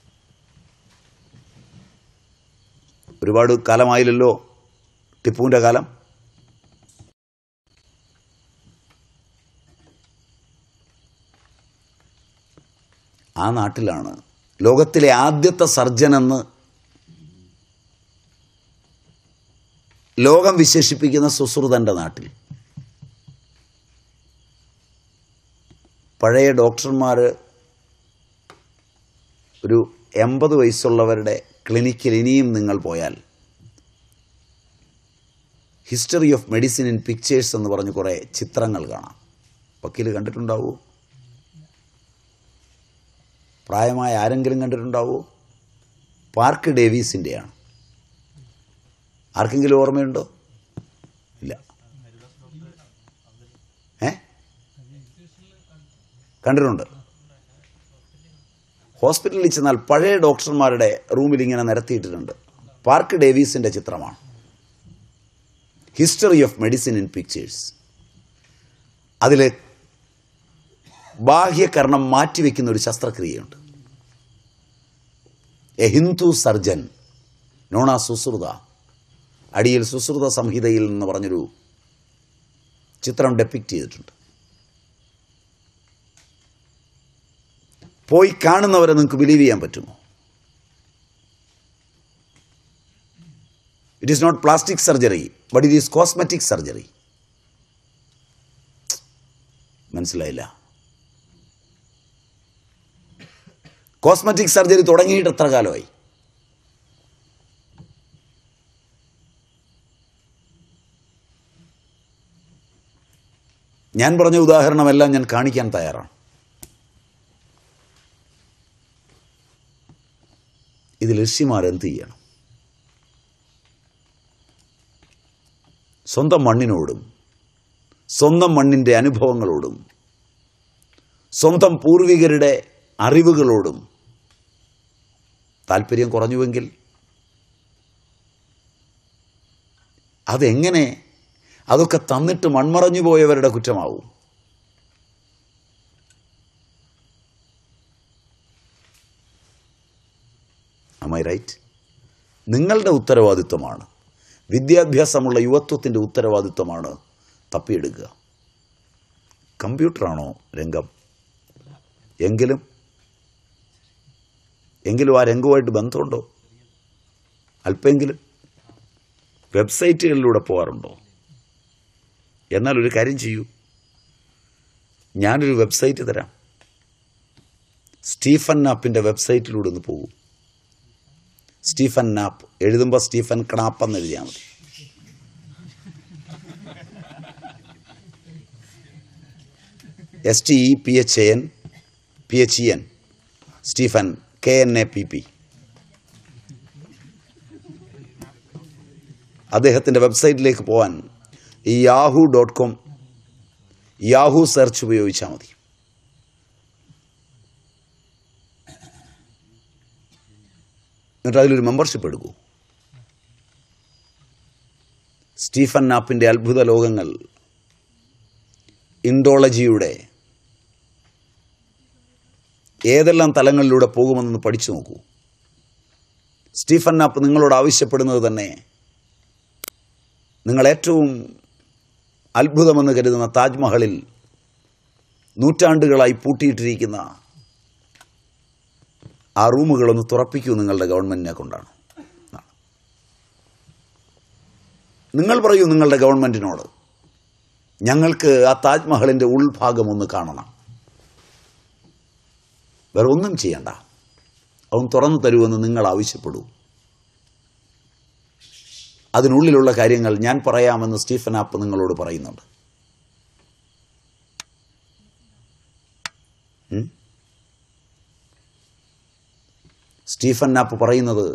ഒരുപാട് കാലമായില്ലല്ലോ ടിപ്പുവിൻ്റെ കാലം. ആ നാട്ടിലാണ് ലോകത്തിലെ ആദ്യത്തെ സർജനെന്ന് ലോകം വിശേഷിപ്പിക്കുന്ന സുശ്രുതൻ്റെ നാട്ടിൽ പഴയ ഡോക്ടർമാർ ഒരു എൺപത് വയസ്സുള്ളവരുടെ ക്ലിനിക്കിൽ ഇനിയും നിങ്ങൾ പോയാൽ history of medicine in pictures എന്ന് പറഞ്ഞ് കുറേ ചിത്രങ്ങൾ കാണാം. വക്കീൽ കണ്ടിട്ടുണ്ടാവൂ? പ്രായമായ ആരെങ്കിലും കണ്ടിട്ടുണ്ടാവോ? പാർക്ക് ഡേവീസിൻ്റെയാണ്. ആർക്കെങ്കിലും ഓർമ്മയുണ്ടോ? ഇല്ല. ഏ കണ്ടിട്ടുണ്ട്. ഹോസ്പിറ്റലിൽ ചെന്നാൽ പഴയ ഡോക്ടർമാരുടെ റൂമിൽ ഇങ്ങനെ നിരത്തിയിട്ടിട്ടുണ്ട്. പാർക്ക് ഡേവീസിൻ്റെ ചിത്രമാണ് history of medicine in pictures. അതിൽ ബാഹ്യകർണം മാറ്റിവെക്കുന്ന ഒരു ശസ്ത്രക്രിയയുണ്ട്. എ ഹിന്ദു സർജൻ നോണ സുശ്രുത. അടിയിൽ സുശ്രുത സംഹിതയിൽ എന്ന് പറഞ്ഞൊരു ചിത്രം ഡെപ്പിക്റ്റ് ചെയ്തിട്ടുണ്ട്. പോയി കാണുന്നവരെ നിങ്ങൾക്ക് ബിലീവ് ചെയ്യാൻ പറ്റുമോ? It is not plastic surgery but it is cosmetic surgery. മനസ്സിലായില്ല? കോസ്മെറ്റിക് സർജറി തുടങ്ങിയിട്ട് എത്ര കാലമായി? ഞാൻ പറഞ്ഞ ഉദാഹരണമെല്ലാം ഞാൻ കാണിക്കാൻ തയ്യാറാണ്. ഇതിൽ ഋഷിമാർ എന്ത് ചെയ്യണം? സ്വന്തം മണ്ണിനോടും സ്വന്തം മണ്ണിൻ്റെ അനുഭവങ്ങളോടും സ്വന്തം പൂർവികരുടെ അറിവുകളോടും താല്പര്യം കുറഞ്ഞുവെങ്കിൽ അതെങ്ങനെ അതൊക്കെ തന്നിട്ട് മൺമറഞ്ഞു പോയവരുടെ കുറ്റമാവും? Am I right? നിങ്ങളുടെ ഉത്തരവാദിത്വമാണ്, വിദ്യാഭ്യാസമുള്ള യുവത്വത്തിൻ്റെ ഉത്തരവാദിത്വമാണ് തപ്പിയെടുക്കുക. കമ്പ്യൂട്ടറാണോ രംഗം? എങ്കിലും എങ്കിലും ആ രംഗവുമായിട്ട് ബന്ധമുണ്ടോ? അല്പമെങ്കിലും വെബ്സൈറ്റുകളിലൂടെ പോകാറുണ്ടോ? എന്നാൽ ഒരു കാര്യം ചെയ്യൂ, ഞാനൊരു വെബ്സൈറ്റ് തരാം. സ്റ്റീഫൻ നാപ്പിൻ്റെ വെബ്സൈറ്റിലൂടെ ഒന്ന് പോകൂ. സ്റ്റീഫൻ നാപ്പ് എഴുതുമ്പോൾ സ്റ്റീഫൻ ക്നാപ്പ് എന്ന് എഴുതിയാൽ മതി. S T E P H A N P H E N Stephen K N A P P. അദ്ദേഹത്തിൻ്റെ വെബ്സൈറ്റിലേക്ക് പോകാൻ ഈ Yahoo dot com Yahoo search ഉപയോഗിച്ചാൽ മതി. എന്നിട്ട് അതിലൊരു മെമ്പർഷിപ്പ് എടുക്കൂ. സ്റ്റീഫൻ നാപ്പിൻ്റെ അത്ഭുത ലോകങ്ങൾ, ഇൻഡോളജിയുടെ ഏതെല്ലാം തലങ്ങളിലൂടെ പോകുമെന്ന് പഠിച്ചു നോക്കൂ. സ്റ്റീഫൻ നാപ്പ് നിങ്ങളോട് ആവശ്യപ്പെടുന്നത് തന്നെ നിങ്ങൾ ഏറ്റവും അത്ഭുതമെന്ന് കരുതുന്ന താജ്മഹലിൽ നൂറ്റാണ്ടുകളായി പൂട്ടിയിട്ടിരിക്കുന്ന ആ റൂമുകളൊന്ന് തുറപ്പിക്കൂ നിങ്ങളുടെ ഗവൺമെൻറ്റിനെ കൊണ്ടാണ്. നിങ്ങൾ പറയൂ നിങ്ങളുടെ ഗവൺമെൻറ്റിനോട്, ഞങ്ങൾക്ക് ആ താജ്മഹലിൻ്റെ ഉൾഭാഗം ഒന്ന് കാണണം. വേറെ ഒന്നും ചെയ്യണ്ട, അവൻ തുറന്നു തരുമെന്ന് നിങ്ങൾ ആവശ്യപ്പെടൂ. അതിനുള്ളിലുള്ള കാര്യങ്ങൾ ഞാൻ പറയാമെന്ന് സ്റ്റീഫൻ നാപ്പ് നിങ്ങളോട് പറയുന്നുണ്ട്. സ്റ്റീഫൻ നാപ്പ് പറയുന്നത്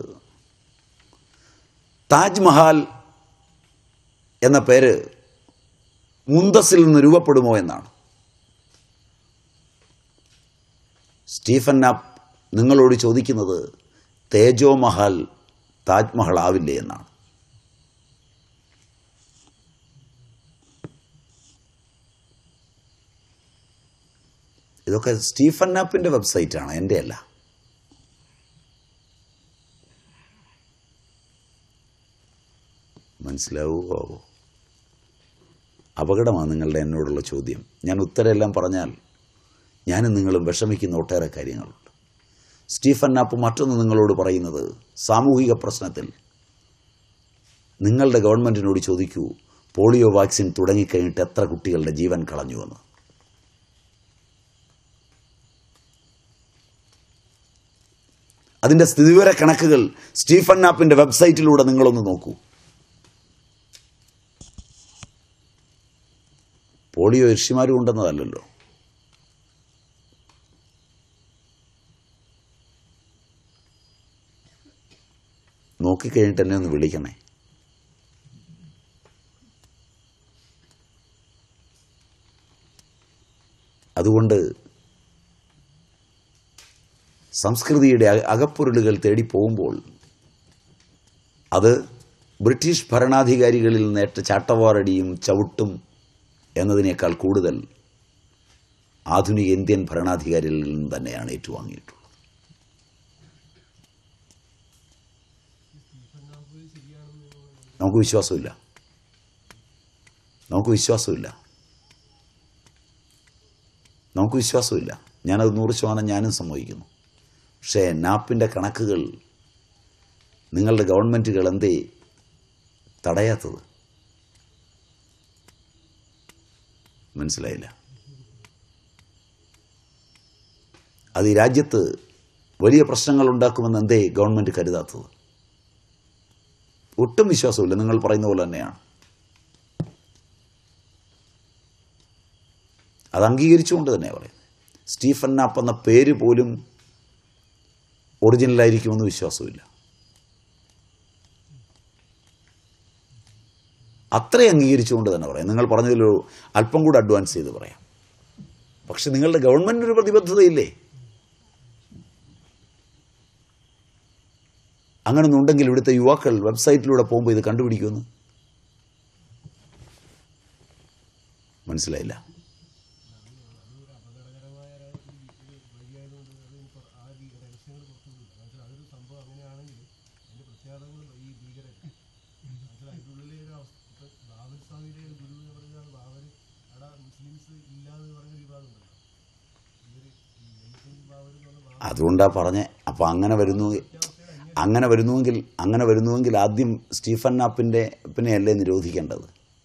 താജ്മഹൽ എന്ന പേര് മുന്തസിൽ നിന്ന് രൂപപ്പെടുമോ എന്നാണ്. സ്റ്റീഫൻ നാപ്പ് നിങ്ങളോട് ചോദിക്കുന്നത് തേജോ മഹൽ താജ്മഹൽ ആവില്ലേ എന്നാണ്. ഇതൊക്കെ സ്റ്റീഫൻ നാപ്പിൻ്റെ വെബ്സൈറ്റാണ്, എൻ്റെ അല്ല. മനസ്സിലാവുമോ? അപകടമാണ് നിങ്ങളുടെ എന്നോടുള്ള ചോദ്യം. ഞാൻ ഉത്തരമെല്ലാം പറഞ്ഞാൽ ഞാനും നിങ്ങളും വിഷമിക്കുന്ന ഒട്ടേറെ കാര്യങ്ങളുണ്ട്. സ്റ്റീഫൻ നാപ്പ് മറ്റൊന്ന് നിങ്ങളോട് പറയുന്നത്, സാമൂഹിക പ്രശ്നത്തിൽ നിങ്ങളുടെ ഗവൺമെൻറ്റിനോട് ചോദിക്കൂ, പോളിയോ വാക്സിൻ തുടങ്ങിക്കഴിഞ്ഞിട്ട് എത്ര കുട്ടികളുടെ ജീവൻ കളഞ്ഞുവെന്ന്. അതിൻ്റെ സ്ഥിതിവിവര കണക്കുകൾ സ്റ്റീഫൻ നാപ്പിൻ്റെ വെബ്സൈറ്റിലൂടെ നിങ്ങളൊന്ന് നോക്കൂ. പോളിയോ ഋഷിമാരും ഉണ്ടെന്നതല്ലല്ലോ. നോക്കിക്കഴിഞ്ഞിട്ട് എന്നെ ഒന്ന് വിളിക്കണേ. അതുകൊണ്ട് സംസ്കൃതിയുടെ അകപ്പൊരുളുകൾ തേടി പോകുമ്പോൾ അത് ബ്രിട്ടീഷ് ഭരണാധികാരികളിൽ നേട്ട ചാട്ടവാറടിയും ചവിട്ടും എന്നതിനേക്കാൾ കൂടുതൽ ആധുനിക ഇന്ത്യൻ ഭരണാധികാരികളിൽ നിന്ന് തന്നെയാണ് ഏറ്റുവാങ്ങിയിട്ടുള്ളത്. നമുക്ക് വിശ്വാസമില്ല നമുക്ക് വിശ്വാസമില്ല നമുക്ക് വിശ്വാസമില്ല ഞാനത് നൂറ് ശതമാനം ഞാനും സമ്മതിക്കുന്നു. പക്ഷേ നാപ്പിൻ്റെ കണക്കുകൾ നിങ്ങളുടെ ഗവൺമെൻറ്റുകൾ എന്തേ തടയാത്തത്? മനസ്സിലായില്ല. അത് ഈ രാജ്യത്ത് വലിയ പ്രശ്നങ്ങൾ ഉണ്ടാക്കുമെന്ന് എന്തേ ഗവൺമെൻറ് കരുതാത്തത്? ഒട്ടും വിശ്വാസമില്ല. നിങ്ങൾ പറയുന്ന പോലെ തന്നെയാണ്. അത് അംഗീകരിച്ചുകൊണ്ട് തന്നെയാണ് പറയുന്നത്. സ്റ്റീഫൻ നാപ്പ് എന്ന പേര് പോലും ഒറിജിനലായിരിക്കുമെന്ന് വിശ്വാസമില്ല. അത്രയും അംഗീകരിച്ചുകൊണ്ട് തന്നെ പറയാം. നിങ്ങൾ പറഞ്ഞതിലൊരു അല്പം കൂടെ അഡ്വാൻസ് ചെയ്ത് പറയാം. പക്ഷെ നിങ്ങളുടെ ഗവൺമെൻറ്റിനൊരു പ്രതിബദ്ധതയില്ലേ? അങ്ങനെയൊന്നുണ്ടെങ്കിൽ ഇവിടുത്തെ യുവാക്കൾ വെബ്സൈറ്റിലൂടെ പോകുമ്പോൾ ഇത് കണ്ടുപിടിക്കുമെന്ന് മനസ്സിലായില്ല. അതുകൊണ്ടാണ് പറഞ്ഞേ. അപ്പോൾ അങ്ങനെ വരുന്നു അങ്ങനെ വരുന്നുവെങ്കിൽ അങ്ങനെ വരുന്നുവെങ്കിൽ ആദ്യം സ്റ്റീഫൻ നാപ്പിൻ്റെ പിന്നെ അല്ലേ നിരോധിക്കേണ്ടത്?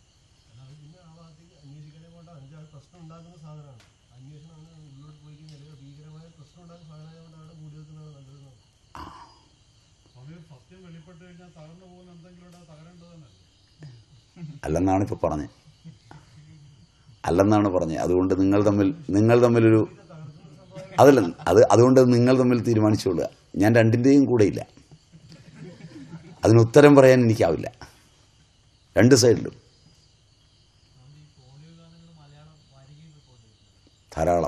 അല്ലെന്നാണ് ഇപ്പോൾ പറഞ്ഞത് അല്ലെന്നാണ് പറഞ്ഞത് അതുകൊണ്ട് നിങ്ങൾ തമ്മിൽ നിങ്ങൾ തമ്മിലൊരു അതല്ല അത് അതുകൊണ്ട് നിങ്ങൾ തമ്മിൽ തീരുമാനിച്ചുകൊള്ളുക. ഞാൻ രണ്ടിൻ്റെയും കൂടെയില്ല. അതിന് ഉത്തരം പറയാൻ എനിക്കാവില്ല. രണ്ട് സൈഡിലും ധാരാളം.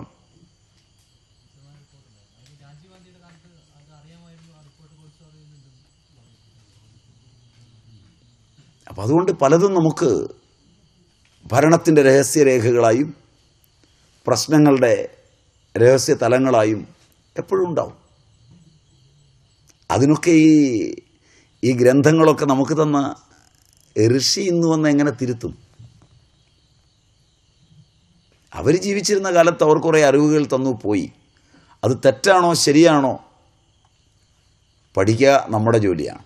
അപ്പം അതുകൊണ്ട് പലതും നമുക്ക് ഭരണത്തിൻ്റെ രഹസ്യരേഖകളായും പ്രശ്നങ്ങളുടെ രഹസ്യ തലങ്ങളായും എപ്പോഴും ഉണ്ടാവും. അതിനൊക്കെ ഈ ഈ ഗ്രന്ഥങ്ങളൊക്കെ നമുക്ക് തന്ന ഋഷി ഇന്ന് വന്ന് എങ്ങനെ തിരുത്തും? അവർ ജീവിച്ചിരുന്ന കാലത്ത് അവർ കുറേ അറിവുകൾ തന്നു പോയി. അത് തെറ്റാണോ ശരിയാണോ പഠിക്കുക നമ്മുടെ ജോലിയാണ്.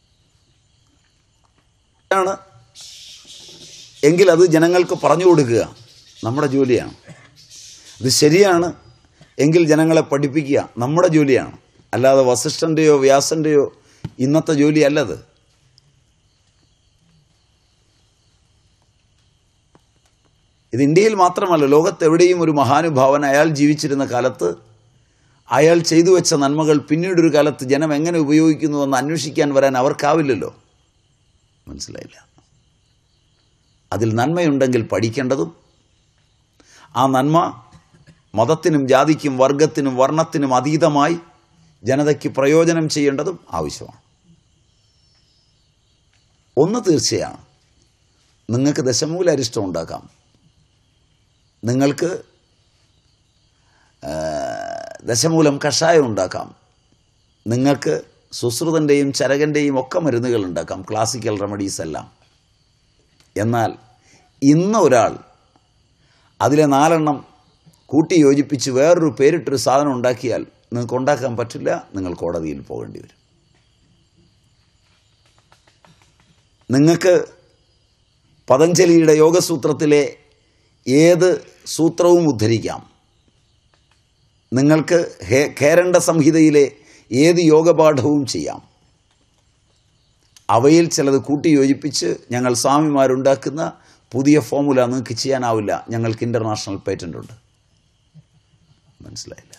ആണ് എങ്കിൽ അത് ജനങ്ങൾക്ക് പറഞ്ഞു കൊടുക്കുക നമ്മുടെ ജോലിയാണ്. ഇത് ശരിയാണ് എങ്കിൽ ജനങ്ങളെ പഠിപ്പിക്കുക നമ്മുടെ ജോലിയാണ്. അല്ലാതെ വസിഷ്ഠൻ്റെയോ വ്യാസൻ്റെയോ ഇന്നത്തെ ജോലിയല്ലത്. ഇത് ഇന്ത്യയിൽ മാത്രമല്ല, ലോകത്തെവിടെയും ഒരു മഹാനുഭാവൻ അയാൾ ജീവിച്ചിരുന്ന കാലത്ത് അയാൾ ചെയ്തു വെച്ച നന്മകൾ പിന്നീടൊരു കാലത്ത് ജനം എങ്ങനെ ഉപയോഗിക്കുന്നുവെന്ന് അന്വേഷിക്കാൻ വരാൻ അവർക്കാവില്ലല്ലോ. മനസ്സിലായില്ല. അതിൽ നന്മയുണ്ടെങ്കിൽ പഠിക്കേണ്ടതും ആ നന്മ മതത്തിനും ജാതിക്കും വർഗത്തിനും വർണ്ണത്തിനും അതീതമായി ജനതയ്ക്ക് പ്രയോജനം ചെയ്യേണ്ടതും ആവശ്യമാണ്. ഒന്ന് തീർച്ചയാണ്, നിങ്ങൾക്ക് ദശമൂല അരിഷ്ടം ഉണ്ടാക്കാം, നിങ്ങൾക്ക് ദശമൂലം കഷായം ഉണ്ടാക്കാം, നിങ്ങൾക്ക് സുശ്രുതൻ്റെയും ചരകൻ്റെയും ഒക്കെ മരുന്നുകൾ ഉണ്ടാക്കാം, ക്ലാസിക്കൽ റെമഡീസ് എല്ലാം. എന്നാൽ ഇന്ന് ഒരാൾ അതിലെ നാലെണ്ണം കൂട്ടി യോജിപ്പിച്ച് വേറൊരു പേരിട്ടൊരു സാധനം ഉണ്ടാക്കിയാൽ നിങ്ങൾക്ക് ഉണ്ടാക്കാൻ പറ്റില്ല, നിങ്ങൾ കോടതിയിൽ പോകേണ്ടി വരും. നിങ്ങൾക്ക് പതഞ്ജലിയുടെ യോഗസൂത്രത്തിലെ ഏത് സൂത്രവും ഉദ്ധരിക്കാം, നിങ്ങൾക്ക് ഖേരണ്ഡ സംഹിതയിലെ ഏത് യോഗപാഠവും ചെയ്യാം. അവയിൽ ചിലത് കൂട്ടി യോജിപ്പിച്ച് ഞങ്ങൾ സ്വാമിമാരുണ്ടാക്കുന്ന പുതിയ ഫോമുല നിങ്ങൾക്ക് ചെയ്യാനാവില്ല, ഞങ്ങൾക്ക് ഇൻ്റർനാഷണൽ പേറ്റൻ്റ് ഉണ്ട്. മനസ്സിലായില്ല?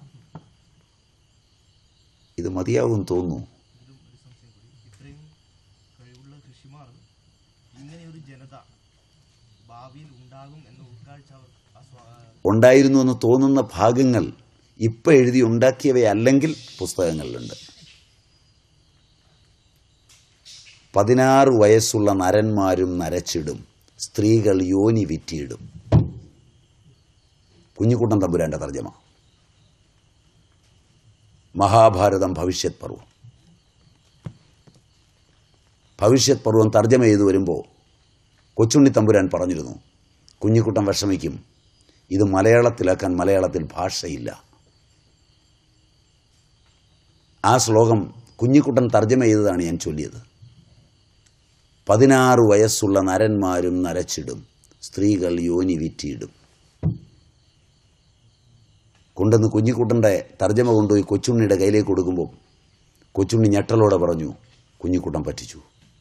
ഇത് മതിയാവും തോന്നുന്നു. ഇത്രയും കഴിവുള്ള ഋഷിമാർ ഇങ്ങനെ ഒരു ജനത ഭാവിയിൽ ഉണ്ടാകും എന്ന ഉൾക്കാഴ്ച ഉണ്ടായിരുന്നു എന്ന് തോന്നുന്ന ഭാഗങ്ങൾ ഇപ്പം എഴുതി ഉണ്ടാക്കിയവയല്ലെങ്കിൽ പുസ്തകങ്ങളിലുണ്ട്. പതിനാറ് വയസ്സുള്ള നരന്മാരും നരച്ചിടും, സ്ത്രീകൾ യോനി വിറ്റിയിടും. കുഞ്ഞിക്കുട്ടൻ തമ്പുരാൻ്റെ തർജ്ജമ. മഹാഭാരതം ഭവിഷ്യത് പർവം. ഭവിഷ്യത് പർവം തർജ്ജമ ചെയ്തു വരുമ്പോൾ കൊച്ചുണ്ണി തമ്പുരാൻ പറഞ്ഞിരുന്നു, കുഞ്ഞിക്കുട്ടൻ വിഷമിക്കും, ഇത് മലയാളത്തിലാക്കാൻ മലയാളത്തിൽ ഭാഷയില്ല. ആ ശ്ലോകം കുഞ്ഞിക്കുട്ടൻ തർജ്ജമ ചെയ്തതാണ് ഞാൻ ചൊല്ലിയത്. പതിനാറ് വയസ്സുള്ള നരന്മാരും നരച്ചിടും, സ്ത്രീകൾ യോനി വിറ്റിയിടും. കൊണ്ടുവന്ന് കുഞ്ഞിക്കുട്ടൻ്റെ തർജ്ജമ കൊണ്ടുപോയി കൊച്ചുണ്ണിയുടെ കയ്യിലേക്ക് കൊടുക്കുമ്പോൾ കൊച്ചുണ്ണി ഞെട്ടലോടെ പറഞ്ഞു, കുഞ്ഞിക്കുട്ടൻ പറ്റിച്ചു.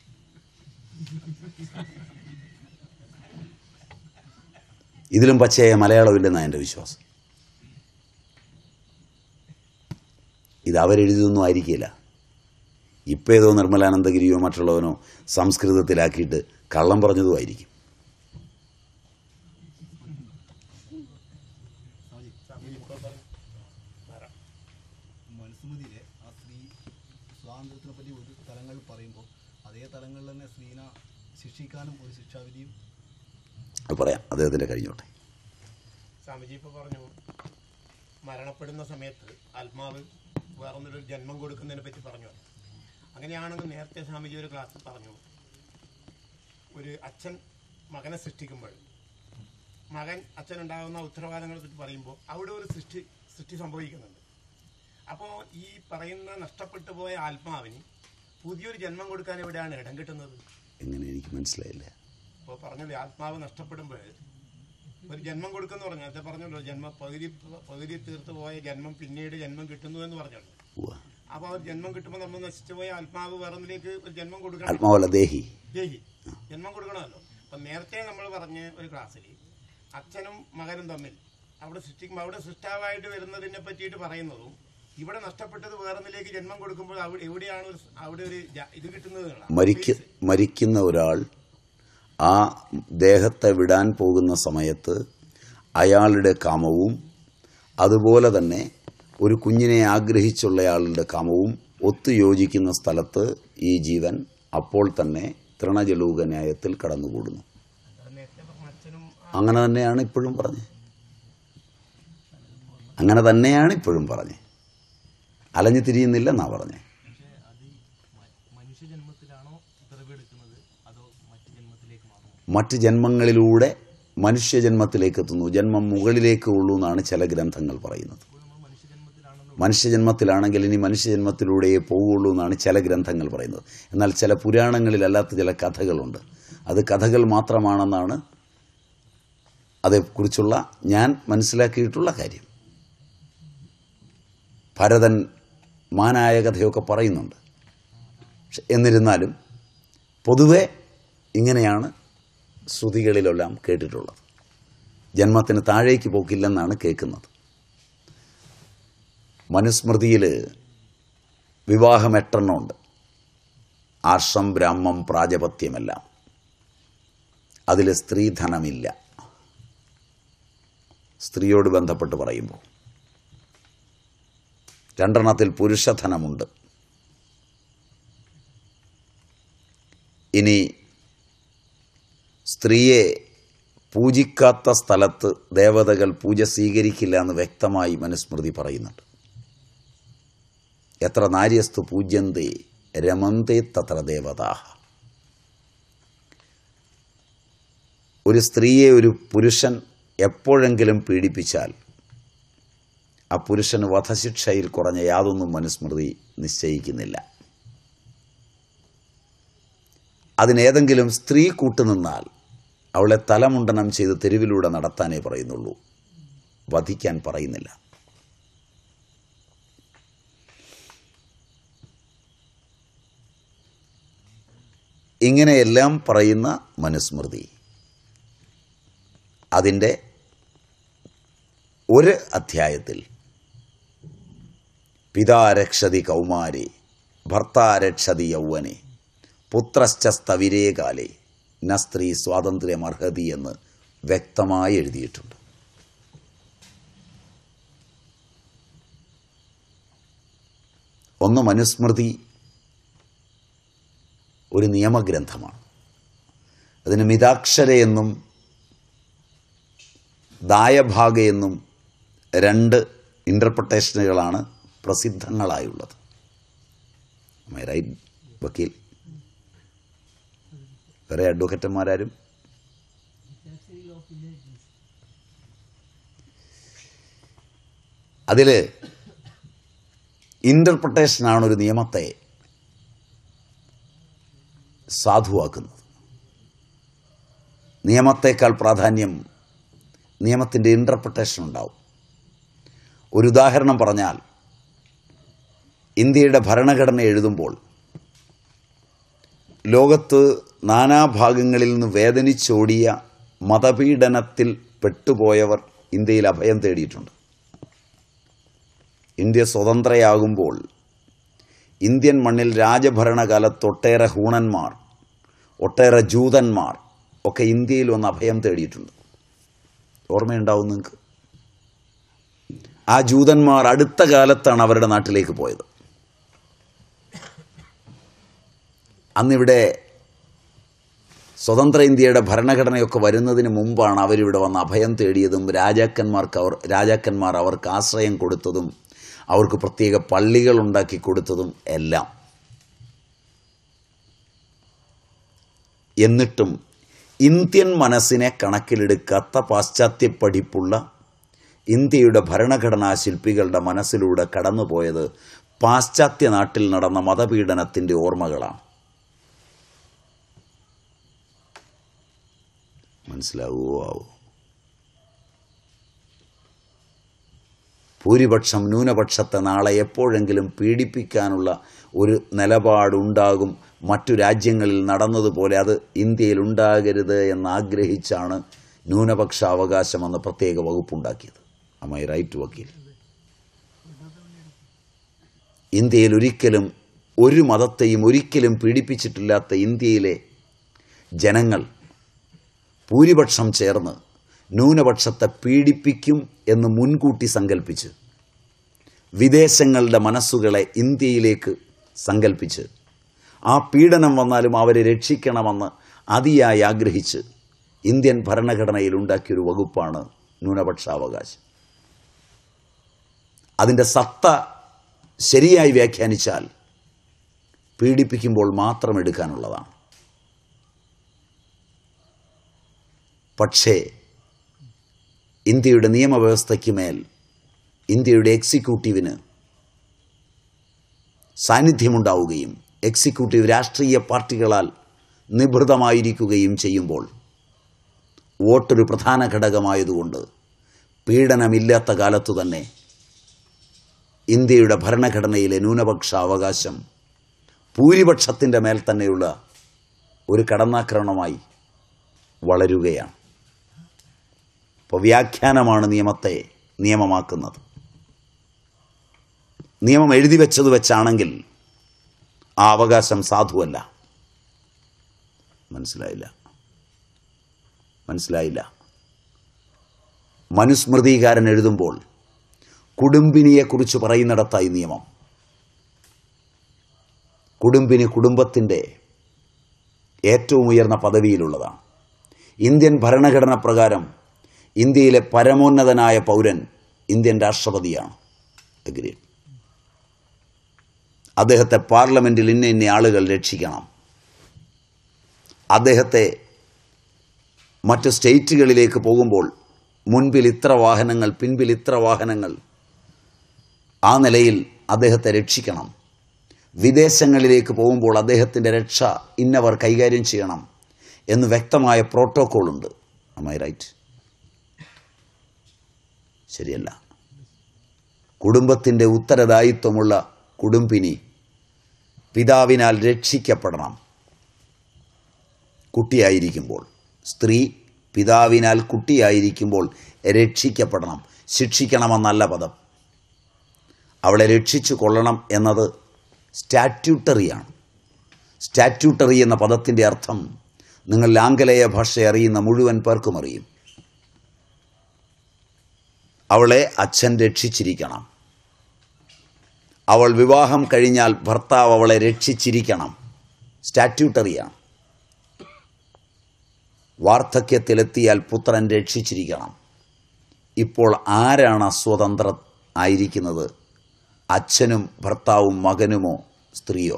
ഇതിലും പച്ചയായ മലയാളമില്ലെന്നാണ് എൻ്റെ വിശ്വാസം. ഇത് അവരെഴുതിയൊന്നും ആയിരിക്കില്ല. ഇപ്പം ഏതോ നിർമ്മലാനന്ദഗിരിയോ മറ്റുള്ളവനോ സംസ്കൃതത്തിലാക്കിയിട്ട് കള്ളം പറഞ്ഞതുമായിരിക്കും. മനുസ്മൃതിയിലെ ആ സ്ത്രീ സ്വാതന്ത്ര്യത്തിനെ പറ്റി ഒരു തലങ്ങൾ പറയുമ്പോൾ അതേ തലങ്ങളിൽ തന്നെ സ്ത്രീനെ ശിക്ഷിക്കാനും ഒരു ശിക്ഷാവിധിയും അത് പറയാം, അദ്ദേഹത്തിൻ്റെ കഴിഞ്ഞോട്ടെ. സ്വാമിജി ഇപ്പോൾ പറഞ്ഞു, മരണപ്പെടുന്ന സമയത്ത് ആത്മാവ് വേറൊന്നൊരു ജന്മം കൊടുക്കുന്നതിനെ പറ്റി പറഞ്ഞു. അങ്ങനെയാണെങ്കിൽ നേരത്തെ സ്വാമിജി ഒരു ക്ലാസ്സിൽ പറഞ്ഞു, ഒരു അച്ഛൻ മകനെ സൃഷ്ടിക്കുമ്പോൾ മകൻ അച്ഛനുണ്ടാകുന്ന ഉത്തരവാദിത്തങ്ങളെ പറ്റി പറയുമ്പോൾ അവിടെ ഒരു സൃഷ്ടി സൃഷ്ടി സംഭവിക്കുന്നുണ്ട്. അപ്പോൾ ഈ പറയുന്ന നഷ്ടപ്പെട്ടു പോയ ആത്മാവിന് പുതിയൊരു ജന്മം കൊടുക്കാൻ എവിടെയാണ് ഇടം കിട്ടുന്നത്? എങ്ങനെ എനിക്ക് മനസ്സിലായില്ല. അപ്പോൾ പറഞ്ഞല്ലോ, ആത്മാവ് നഷ്ടപ്പെടുമ്പോൾ ഒരു ജന്മം കൊടുക്കുന്ന പറഞ്ഞു. അത് പറഞ്ഞല്ലോ, ജന്മ പകുതി പകുതി തീർത്ത് പോയ ജന്മം പിന്നീട് ജന്മം കിട്ടുന്നു എന്ന് പറഞ്ഞല്ലോ. അപ്പോൾ ആ ജന്മം കിട്ടുമ്പോൾ നമ്മൾ നശിച്ചുപോയ ആത്മാവ് വേറൊന്നിലേക്ക് ഒരു ജന്മം കൊടുക്കണം. ദേഹി ദേഹി ജന്മം കൊടുക്കണമല്ലോ. അപ്പം നേരത്തെ നമ്മൾ പറഞ്ഞ ഒരു ക്ലാസ്സിൽ അച്ഛനും മകനും തമ്മിൽ അവിടെ സൃഷ്ടിക്കുമ്പോൾ അവിടെ സൃഷ്ടാവായിട്ട് വരുന്നതിനെ പറ്റിയിട്ട് പറയുന്നതും ഇവിടെ നഷ്ടപ്പെട്ടത് വേറൊന്നിലേക്ക് ജന്മം കൊടുക്കുമ്പോൾ അവിടെ എവിടെയാണ് അവിടെ ഒരു ഇത് കിട്ടുന്നത്? മരിക്ക മരിക്കുന്ന ഒരാൾ ആ ദേഹത്തെ വിടാൻ പോകുന്ന സമയത്ത് അയാളുടെ കാമവും അതുപോലെ തന്നെ ഒരു കുഞ്ഞിനെ ആഗ്രഹിച്ചുള്ളയാളുടെ കാമവും ഒത്തുയോജിക്കുന്ന സ്ഥലത്ത് ഈ ജീവൻ അപ്പോൾ തന്നെ തൃണജലൂക ന്യായത്തിൽ കടന്നുകൂടുന്നു. അങ്ങനെ തന്നെയാണ് ഇപ്പോഴും പറഞ്ഞത്. അങ്ങനെ തന്നെയാണ് ഇപ്പോഴും പറഞ്ഞത്. അലഞ്ഞു തിരിയുന്നില്ലെന്നാ പറഞ്ഞത്. മറ്റ് ജന്മങ്ങളിലൂടെ മനുഷ്യജന്മത്തിലേക്ക് എത്തുന്നു. ജന്മം മുകളിലേക്ക് ഉള്ളൂ എന്നാണ് ചില ഗ്രന്ഥങ്ങൾ പറയുന്നത്. മനുഷ്യജന്മത്തിലാണെങ്കിൽ ഇനി മനുഷ്യജന്മത്തിലൂടെയേ പോവുള്ളൂ എന്നാണ് ചില ഗ്രന്ഥങ്ങൾ പറയുന്നത്. എന്നാൽ ചില പുരാണങ്ങളിലല്ലാത്ത ചില കഥകളുണ്ട്. അത് കഥകൾ മാത്രമാണെന്നാണ് അതേക്കുറിച്ചുള്ള ഞാൻ മനസ്സിലാക്കിയിട്ടുള്ള കാര്യം. ഭരതൻ മാനായ കഥയൊക്കെ പറയുന്നുണ്ട്. എന്നിരുന്നാലും പൊതുവെ ഇങ്ങനെയാണ് ശ്രുതികളിലെല്ലാം കേട്ടിട്ടുള്ളത്. ജന്മത്തിന് താഴേക്ക് പോക്കില്ലെന്നാണ് കേൾക്കുന്നത്. മനുസ്മൃതിയിൽ വിവാഹം എട്ടെണ്ണമുണ്ട്. ആർഷം, ബ്രാഹ്മം, പ്രാജപത്യമെല്ലാം. അതിൽ സ്ത്രീധനമില്ല. സ്ത്രീയോട് ബന്ധപ്പെട്ട് പറയുമ്പോൾ രണ്ടെണ്ണത്തിൽ പുരുഷധനമുണ്ട്. ഇനി സ്ത്രീയെ പൂജിക്കാത്ത സ്ഥലത്ത് ദേവതകൾ പൂജ സ്വീകരിക്കില്ല എന്ന് വ്യക്തമായി മനുസ്മൃതി പറയുന്നുണ്ട്. എത്ര നാര്യസ്തു പൂജ്യന്തേ രമന്തേ തത്ര ദേവതാഹ. ഒരു സ്ത്രീയെ ഒരു പുരുഷൻ എപ്പോഴെങ്കിലും പീഡിപ്പിച്ചാൽ ആ പുരുഷന് വധശിക്ഷയിൽ കുറഞ്ഞ യാതൊന്നും മനുസ്മൃതി നിശ്ചയിക്കുന്നില്ല. അതിനേതെങ്കിലും സ്ത്രീ കൂട്ടുനിന്നാൽ അവളെ തലമുണ്ടനം ചെയ്ത് തെരുവിലൂടെ നടത്താനേ പറയുന്നുള്ളൂ, വധിക്കാൻ പറയുന്നില്ല. ഇങ്ങനെയെല്ലാം പറയുന്ന മനുസ്മൃതി അതിൻ്റെ ഒരു അധ്യായത്തിൽ പിതാ രക്ഷതി കൗമാരെ ഭർത്താ രക്ഷതി യൗവനെ പുത്രശ്ച സ്ഥവിരേ കാലേ ന സ്ത്രീ സ്വാതന്ത്ര്യമർഹതി എന്ന് വ്യക്തമായി എഴുതിയിട്ടുണ്ട്. ഒന്ന്, മനുസ്മൃതി ഒരു നിയമഗ്രന്ഥമാണ്. അതിന് മിതാക്ഷരയെന്നും ദായഭാഗയെന്നും രണ്ട് ഇൻ്റർപ്രിട്ടേഷനുകളാണ് പ്രസിദ്ധങ്ങളായുള്ളത്. റൈറ്റ് വക്കീൽ? വേറെ അഡ്വക്കേറ്റന്മാരാരും? അതിൽ ഇൻ്റർപ്രിട്ടേഷനാണ് ഒരു നിയമത്തെ സാധുവാക്കുന്നത്. നിയമത്തേക്കാൾ പ്രാധാന്യം നിയമത്തിൻ്റെ ഇൻ്റർപ്രിട്ടേഷൻ ഉണ്ടാവും. ഒരു ഉദാഹരണം പറഞ്ഞാൽ, ഇന്ത്യയുടെ ഭരണഘടന എഴുതുമ്പോൾ ലോകത്ത് നാനാഭാഗങ്ങളിൽ നിന്ന് വേദനിച്ചോടിയ മതപീഡനത്തിൽ പെട്ടുപോയവർ ഇന്ത്യയിൽ അഭയം തേടിയിട്ടുണ്ട്. ഇന്ത്യ സ്വതന്ത്രയാകുമ്പോൾ ഇന്ത്യൻ മണ്ണിൽ രാജഭരണകാലത്ത് ഒട്ടേറെ ഹൂണന്മാർ, ഒട്ടേറെ ജൂതന്മാർ ഒക്കെ ഇന്ത്യയിൽ വന്ന് അഭയം തേടിയിട്ടുണ്ട്. ഓർമ്മയുണ്ടാവും നിങ്ങൾക്ക്. ആ ജൂതന്മാർ അടുത്ത കാലത്താണ് അവരുടെ നാട്ടിലേക്ക് പോയത്. അന്നിവിടെ സ്വതന്ത്ര ഇന്ത്യയുടെ ഭരണഘടനയൊക്കെ വരുന്നതിന് മുമ്പാണ് അവരിവിടെ വന്ന് അഭയം തേടിയതും രാജാക്കന്മാർക്ക് അവർ രാജാക്കന്മാർ അവർക്ക് ആശ്രയം കൊടുത്തതും അവർക്ക് പ്രത്യേക പള്ളികൾ ഉണ്ടാക്കി കൊടുത്തതും എല്ലാം. എന്നിട്ടും ഇന്ത്യൻ മനസ്സിനെ കണക്കിലെടുക്കാത്ത പാശ്ചാത്യ പഠിപ്പുള്ള ഇന്ത്യയുടെ ഭരണഘടനാ ശില്പികളുടെ മനസ്സിലൂടെ കടന്നുപോയത് പാശ്ചാത്യ നാട്ടിൽ നടന്ന മതപീഡനത്തിൻ്റെ ഓർമ്മകളാണ്. മനസ്സിലാവുമോ ആവോ? ഭൂരിപക്ഷം ന്യൂനപക്ഷത്തെ നാളെ എപ്പോഴെങ്കിലും പീഡിപ്പിക്കാനുള്ള ഒരു നിലപാടുണ്ടാകും. മറ്റു രാജ്യങ്ങളിൽ നടന്നതുപോലെ അത് ഇന്ത്യയിൽ ഉണ്ടാകരുത് എന്നാഗ്രഹിച്ചാണ് ന്യൂനപക്ഷ അവകാശമെന്ന പ്രത്യേക വകുപ്പുണ്ടാക്കിയത്. am I right വക്കീൽ? ഇന്ത്യയിൽ ഒരിക്കലും ഒരു മതത്തെയും ഒരിക്കലും പീഡിപ്പിച്ചിട്ടില്ലാത്ത ഇന്ത്യയിലെ ജനങ്ങൾ ഭൂരിപക്ഷം ചേർന്ന് ന്യൂനപക്ഷത്തെ പീഡിപ്പിക്കും എന്ന് മുൻകൂട്ടി സങ്കല്പിച്ച്, വിദേശങ്ങളുടെ മനസ്സുകളെ ഇന്ത്യയിലേക്ക് സങ്കല്പിച്ച്, ആ പീഡനം വന്നാലും അവരെ രക്ഷിക്കണമെന്ന് അതിയായി ആഗ്രഹിച്ച് ഇന്ത്യൻ ഭരണഘടനയിൽ ഉണ്ടാക്കിയൊരു വകുപ്പാണ് ന്യൂനപക്ഷാവകാശം. അതിൻ്റെ സത്ത ശരിയായി വ്യാഖ്യാനിച്ചാൽ പീഡിപ്പിക്കുമ്പോൾ മാത്രം എടുക്കാനുള്ളതാണ്. പക്ഷേ ഇന്ത്യയുടെ നിയമവ്യവസ്ഥയ്ക്ക് മേൽ ഇന്ത്യയുടെ എക്സിക്യൂട്ടീവിന് സാന്നിധ്യമുണ്ടാവുകയും എക്സിക്യൂട്ടീവ് രാഷ്ട്രീയ പാർട്ടികളാൽ നിഭൃതമായിരിക്കുകയും ചെയ്യുമ്പോൾ വോട്ടൊരു പ്രധാന ഘടകമായതുകൊണ്ട് പീഡനമില്ലാത്ത കാലത്തു തന്നെ ഇന്ത്യയുടെ ഭരണഘടനയിലെ ന്യൂനപക്ഷ അവകാശം ഭൂരിപക്ഷത്തിൻ്റെ മേൽ തന്നെയുള്ള ഒരു കടന്നാക്രമണമായി വളരുകയാണ്. അപ്പോൾ വ്യാഖ്യാനമാണ് നിയമത്തെ നിയമമാക്കുന്നത്. നിയമം എഴുതി വെച്ചത് വെച്ചാണെങ്കിൽ ആ അവകാശം സാധുവല്ല. മനസ്സിലായില്ല മനസ്സിലായില്ല മനുസ്മൃതികാരൻ എഴുതുമ്പോൾ കുടുംബിനിയെക്കുറിച്ച് പറയുന്നിടത്തായി നിയമം. കുടുംബിനി കുടുംബത്തിൻ്റെ ഏറ്റവും ഉയർന്ന പദവിയിലുള്ളതാണ്. ഇന്ത്യൻ ഭരണഘടന പ്രകാരം ഇന്ത്യയിലെ പരമോന്നതനായ പൗരൻ ഇന്ത്യൻ രാഷ്ട്രപതിയാണ്. അഗ്രീഡ്. അദ്ദേഹത്തെ പാർലമെൻറ്റിൽ ഇന്ന ഇന്ന ആളുകൾ രക്ഷിക്കണം. അദ്ദേഹത്തെ മറ്റ് സ്റ്റേറ്റുകളിലേക്ക് പോകുമ്പോൾ മുൻപിൽ ഇത്ര വാഹനങ്ങൾ, പിൻപിൽ ഇത്ര വാഹനങ്ങൾ, ആ നിലയിൽ അദ്ദേഹത്തെ രക്ഷിക്കണം. വിദേശങ്ങളിലേക്ക് പോകുമ്പോൾ അദ്ദേഹത്തിൻ്റെ രക്ഷ ഇന്നവർ കൈകാര്യം ചെയ്യണം എന്ന് വ്യക്തമായ പ്രോട്ടോക്കോളുണ്ട്. am I right? ശരിയല്ല. കുടുംബത്തിൻ്റെ ഉത്തരദായിത്വമുള്ള കുടുംബിനി പിതാവിനാൽ രക്ഷിക്കപ്പെടണം. കുട്ടിയായിരിക്കുമ്പോൾ സ്ത്രീ പിതാവിനാൽ കുട്ടിയായിരിക്കുമ്പോൾ രക്ഷിക്കപ്പെടണം. ശിക്ഷിക്കണമെന്നല്ല പദം. അവളെ രക്ഷിച്ചു കൊള്ളണം എന്നത് സ്റ്റാറ്റ്യൂട്ടറിയാണ്. സ്റ്റാറ്റ്യൂട്ടറി എന്ന പദത്തിൻ്റെ അർത്ഥം നിങ്ങൾ ആംഗലേയ ഭാഷ അറിയുന്ന മുഴുവൻ പേർക്കും അറിയും. അവളെ അച്ഛൻ രക്ഷിച്ചിരിക്കണം. അവൾ വിവാഹം കഴിഞ്ഞാൽ ഭർത്താവ് അവളെ രക്ഷിച്ചിരിക്കണം. സ്റ്റാറ്റ്യൂട്ടറിയാണ്. വാർദ്ധക്യത്തിലെത്തിയാൽ പുത്രൻ രക്ഷിച്ചിരിക്കണം. ഇപ്പോൾ ആരാണ് സ്വതന്ത്ര ആയിരിക്കുന്നത്? അച്ഛനും ഭർത്താവും മകനുമോ സ്ത്രീയോ?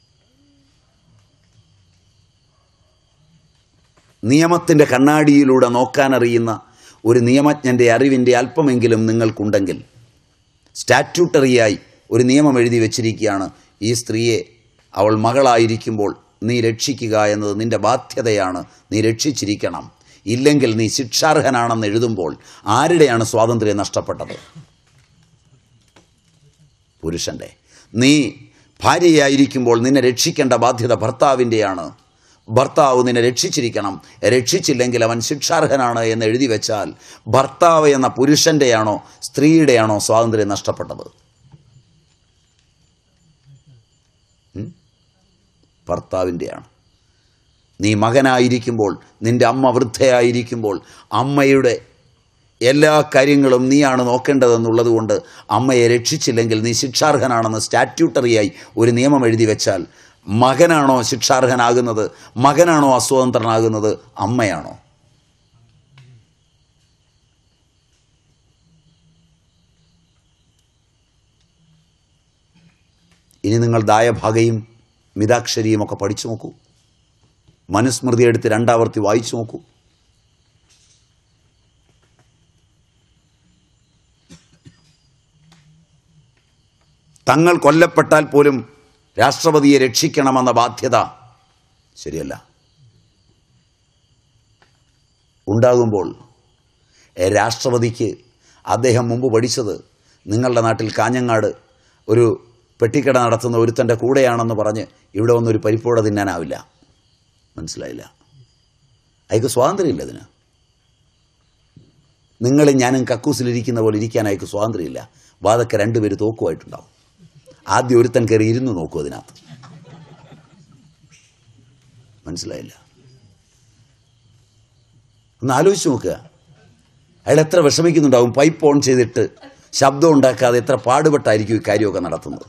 നിയമത്തിൻ്റെ കണ്ണാടിയിലൂടെ നോക്കാനറിയുന്ന ഒരു നിയമജ്ഞൻ്റെ അറിവിൻ്റെ അല്പമെങ്കിലും നിങ്ങൾക്കുണ്ടെങ്കിൽ, സ്റ്റാറ്റ്യൂട്ടറിയായി ഒരു നിയമം എഴുതി വച്ചിരിക്കുകയാണ്, ഈ സ്ത്രീയെ അവൾ മകളായിരിക്കുമ്പോൾ നീ രക്ഷിക്കുക എന്നത് നിൻ്റെ ബാധ്യതയാണ്, നീ രക്ഷിച്ചിരിക്കണം, ഇല്ലെങ്കിൽ നീ ശിക്ഷാർഹനാണെന്ന് എഴുതുമ്പോൾ ആരുടെയാണ് സ്വാതന്ത്ര്യം നഷ്ടപ്പെട്ടത്? പുരുഷൻ്റെ. നീ ഭാര്യയായിരിക്കുമ്പോൾ നിന്നെ രക്ഷിക്കേണ്ട ബാധ്യത ഭർത്താവിൻ്റെയാണ്. ഭർത്താവ് നിന്നെ രക്ഷിച്ചിരിക്കണം, രക്ഷിച്ചില്ലെങ്കിൽ അവൻ ശിക്ഷാർഹനാണ് എന്ന് എഴുതി വെച്ചാൽ ഭർത്താവ് എന്ന പുരുഷൻ്റെയാണോ സ്ത്രീയുടെയാണോ സ്വാതന്ത്ര്യം നഷ്ടപ്പെട്ടത്? ഭർത്താവിൻ്റെയാണ്. നീ മകനായിരിക്കുമ്പോൾ, നിൻ്റെ അമ്മ വൃദ്ധയായിരിക്കുമ്പോൾ അമ്മയുടെ എല്ലാ കാര്യങ്ങളും നീയാണ് നോക്കേണ്ടതെന്നുള്ളത് കൊണ്ട് അമ്മയെ രക്ഷിച്ചില്ലെങ്കിൽ നീ ശിക്ഷാർഹനാണെന്ന് സ്റ്റാറ്റ്യൂട്ടറിയായി ഒരു നിയമം എഴുതി വെച്ചാൽ മകനാണോ ശിക്ഷാർഹനാകുന്നത്? മകനാണോ അസ്വതന്ത്രനാകുന്നത്? അമ്മയാണോ? ഇനി നിങ്ങൾ ദായഭാഗയും മിതാക്ഷരിയും ഒക്കെ പഠിച്ചു നോക്കൂ. മനുസ്മൃതി എടുത്ത് രണ്ടാവർത്തി വായിച്ചു നോക്കൂ. തങ്ങൾ കൊല്ലപ്പെട്ടാൽ പോലും രാഷ്ട്രപതിയെ രക്ഷിക്കണമെന്ന ബാധ്യത ശരിയല്ല. ഉണ്ടാകുമ്പോൾ രാഷ്ട്രപതിക്ക് അദ്ദേഹം മുമ്പ് പഠിച്ചത് നിങ്ങളുടെ നാട്ടിൽ കാഞ്ഞങ്ങാട് ഒരു പെട്ടിക്കട നടത്തുന്ന ഒരുത്തൻ്റെ കൂടെയാണെന്ന് പറഞ്ഞ് ഇവിടെ വന്നൊരു പരിപ്പോട തിന്നാനാവില്ല. മനസ്സിലായില്ല? അയക്ക് സ്വാതന്ത്ര്യമില്ല. അതിന് നിങ്ങളും ഞാനും കക്കൂസിലിരിക്കുന്ന പോലെ ഇരിക്കാൻ അയക്ക് സ്വാതന്ത്ര്യമില്ല. വാതൊക്കെ രണ്ടുപേര് തോക്കുമായിട്ടുണ്ടാവും. ആദ്യം ഒരുത്തൻ കയറി ഇരുന്ന് നോക്കൂ അതിനകത്ത്. മനസ്സിലായില്ല? ഒന്ന് ആലോചിച്ച് നോക്കുക. അയാൾ എത്ര വിഷമിക്കുന്നുണ്ടാവും. പൈപ്പ് ഓൺ ചെയ്തിട്ട് ശബ്ദം ഉണ്ടാക്കാതെ എത്ര പാടുപെട്ടായിരിക്കും ഈ കാര്യമൊക്കെ നടത്തുന്നത്.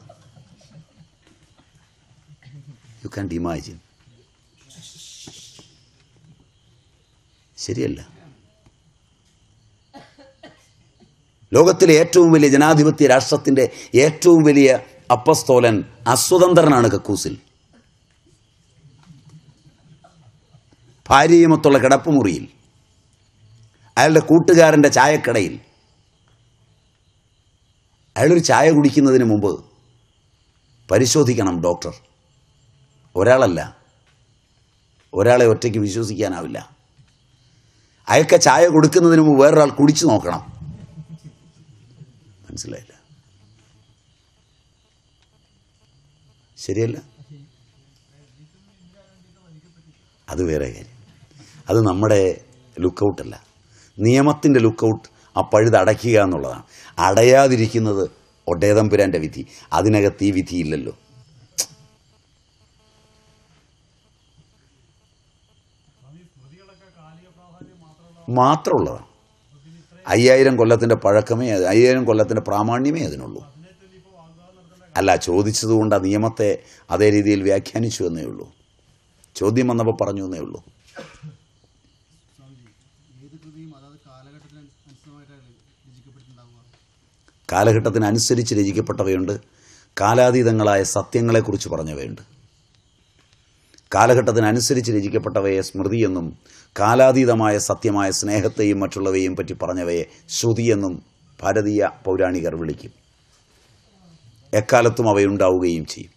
You can imagine. ശരിയല്ല. ലോകത്തിലെ ഏറ്റവും വലിയ ജനാധിപത്യ രാഷ്ട്രത്തിൻ്റെ ഏറ്റവും വലിയ അപ്പസ്തോലൻ അസ്വതന്ത്രനാണ് കക്കൂസിൽ. ഭാര്യയുമൊത്തുള്ള കിടപ്പുമുറിയിൽ, അയാളുടെ കൂട്ടുകാരൻ്റെ ചായക്കടയിൽ. അയാളൊരു ചായ കുടിക്കുന്നതിന് മുമ്പ് പരിശോധിക്കണം ഡോക്ടർ. ഒരാളല്ല, ഒരാളെ ഒറ്റയ്ക്ക് വിശ്വസിക്കാനാവില്ല. അയാൾക്ക് ചായ കൊടുക്കുന്നതിന് മുമ്പ് വേറൊരാൾ കുടിച്ചു നോക്കണം. മനസ്സിലായില്ല? ശരിയല്ല? അത് വേറെ കാര്യം. അത് നമ്മുടെ ലുക്കൗട്ടല്ല, നിയമത്തിൻ്റെ ലുക്കൗട്ട്. ആ പഴുത് അടയ്ക്കുക എന്നുള്ളതാണ്. അടയാതിരിക്കുന്നത് ഒട്ടേതമ്പുരാൻ്റെ വിധി. അതിനകത്ത് ഈ വിധിയില്ലല്ലോ. മാത്രമുള്ളതാണ്. അയ്യായിരം കൊല്ലത്തിൻ്റെ പഴക്കമേ, അയ്യായിരം കൊല്ലത്തിൻ്റെ പ്രാമാണ്യമേ അതിനുള്ളൂ. അല്ല, ചോദിച്ചതുകൊണ്ട് ആ നിയമത്തെ അതേ രീതിയിൽ വ്യാഖ്യാനിച്ചു എന്നേ ഉള്ളൂ. ചോദ്യം വന്നപ്പോൾ പറഞ്ഞു എന്നേ ഉള്ളൂ. കാലഘട്ടത്തിനനുസരിച്ച് രചിക്കപ്പെട്ടവയുണ്ട്, കാലാതീതങ്ങളായ സത്യങ്ങളെക്കുറിച്ച് പറഞ്ഞവയുണ്ട്. കാലഘട്ടത്തിനനുസരിച്ച് രചിക്കപ്പെട്ടവയെ സ്മൃതിയെന്നും കാലാതീതമായ സത്യമായ സ്നേഹത്തെയും മറ്റുള്ളവയെയും പറ്റി പറഞ്ഞവയെ ശ്രുതിയെന്നും ഭാരതീയ പൗരാണികർ വിളിക്കും. എക്കാലത്തും അവയുണ്ടാവുകയും ചെയ്യും.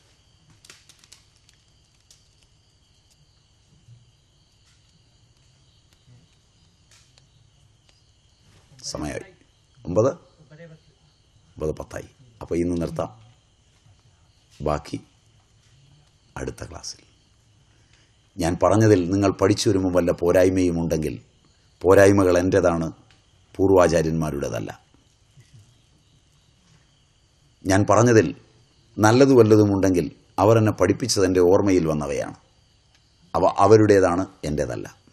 സമയമായി. ഒമ്പത് ഒമ്പത് പത്തായി. അപ്പോൾ ഇന്ന് നിർത്താം. ബാക്കി അടുത്ത ക്ലാസ്സിൽ. ഞാൻ പറഞ്ഞതിൽ നിങ്ങൾ പഠിച്ചു വരുമ്പോൾ വല്ല പോരായ്മയും ഉണ്ടെങ്കിൽ പോരായ്മകൾ എൻ്റേതാണ്, പൂർവാചാര്യന്മാരുടേതല്ല. ഞാൻ പറഞ്ഞതിൽ നല്ലതു വല്ലതും ഉണ്ടെങ്കിൽ അവർ എന്നെ പഠിപ്പിച്ചത് എൻ്റെ ഓർമ്മയിൽ വന്നവയാണ്. അവ അവരുടേതാണ്, എൻ്റേതല്ല.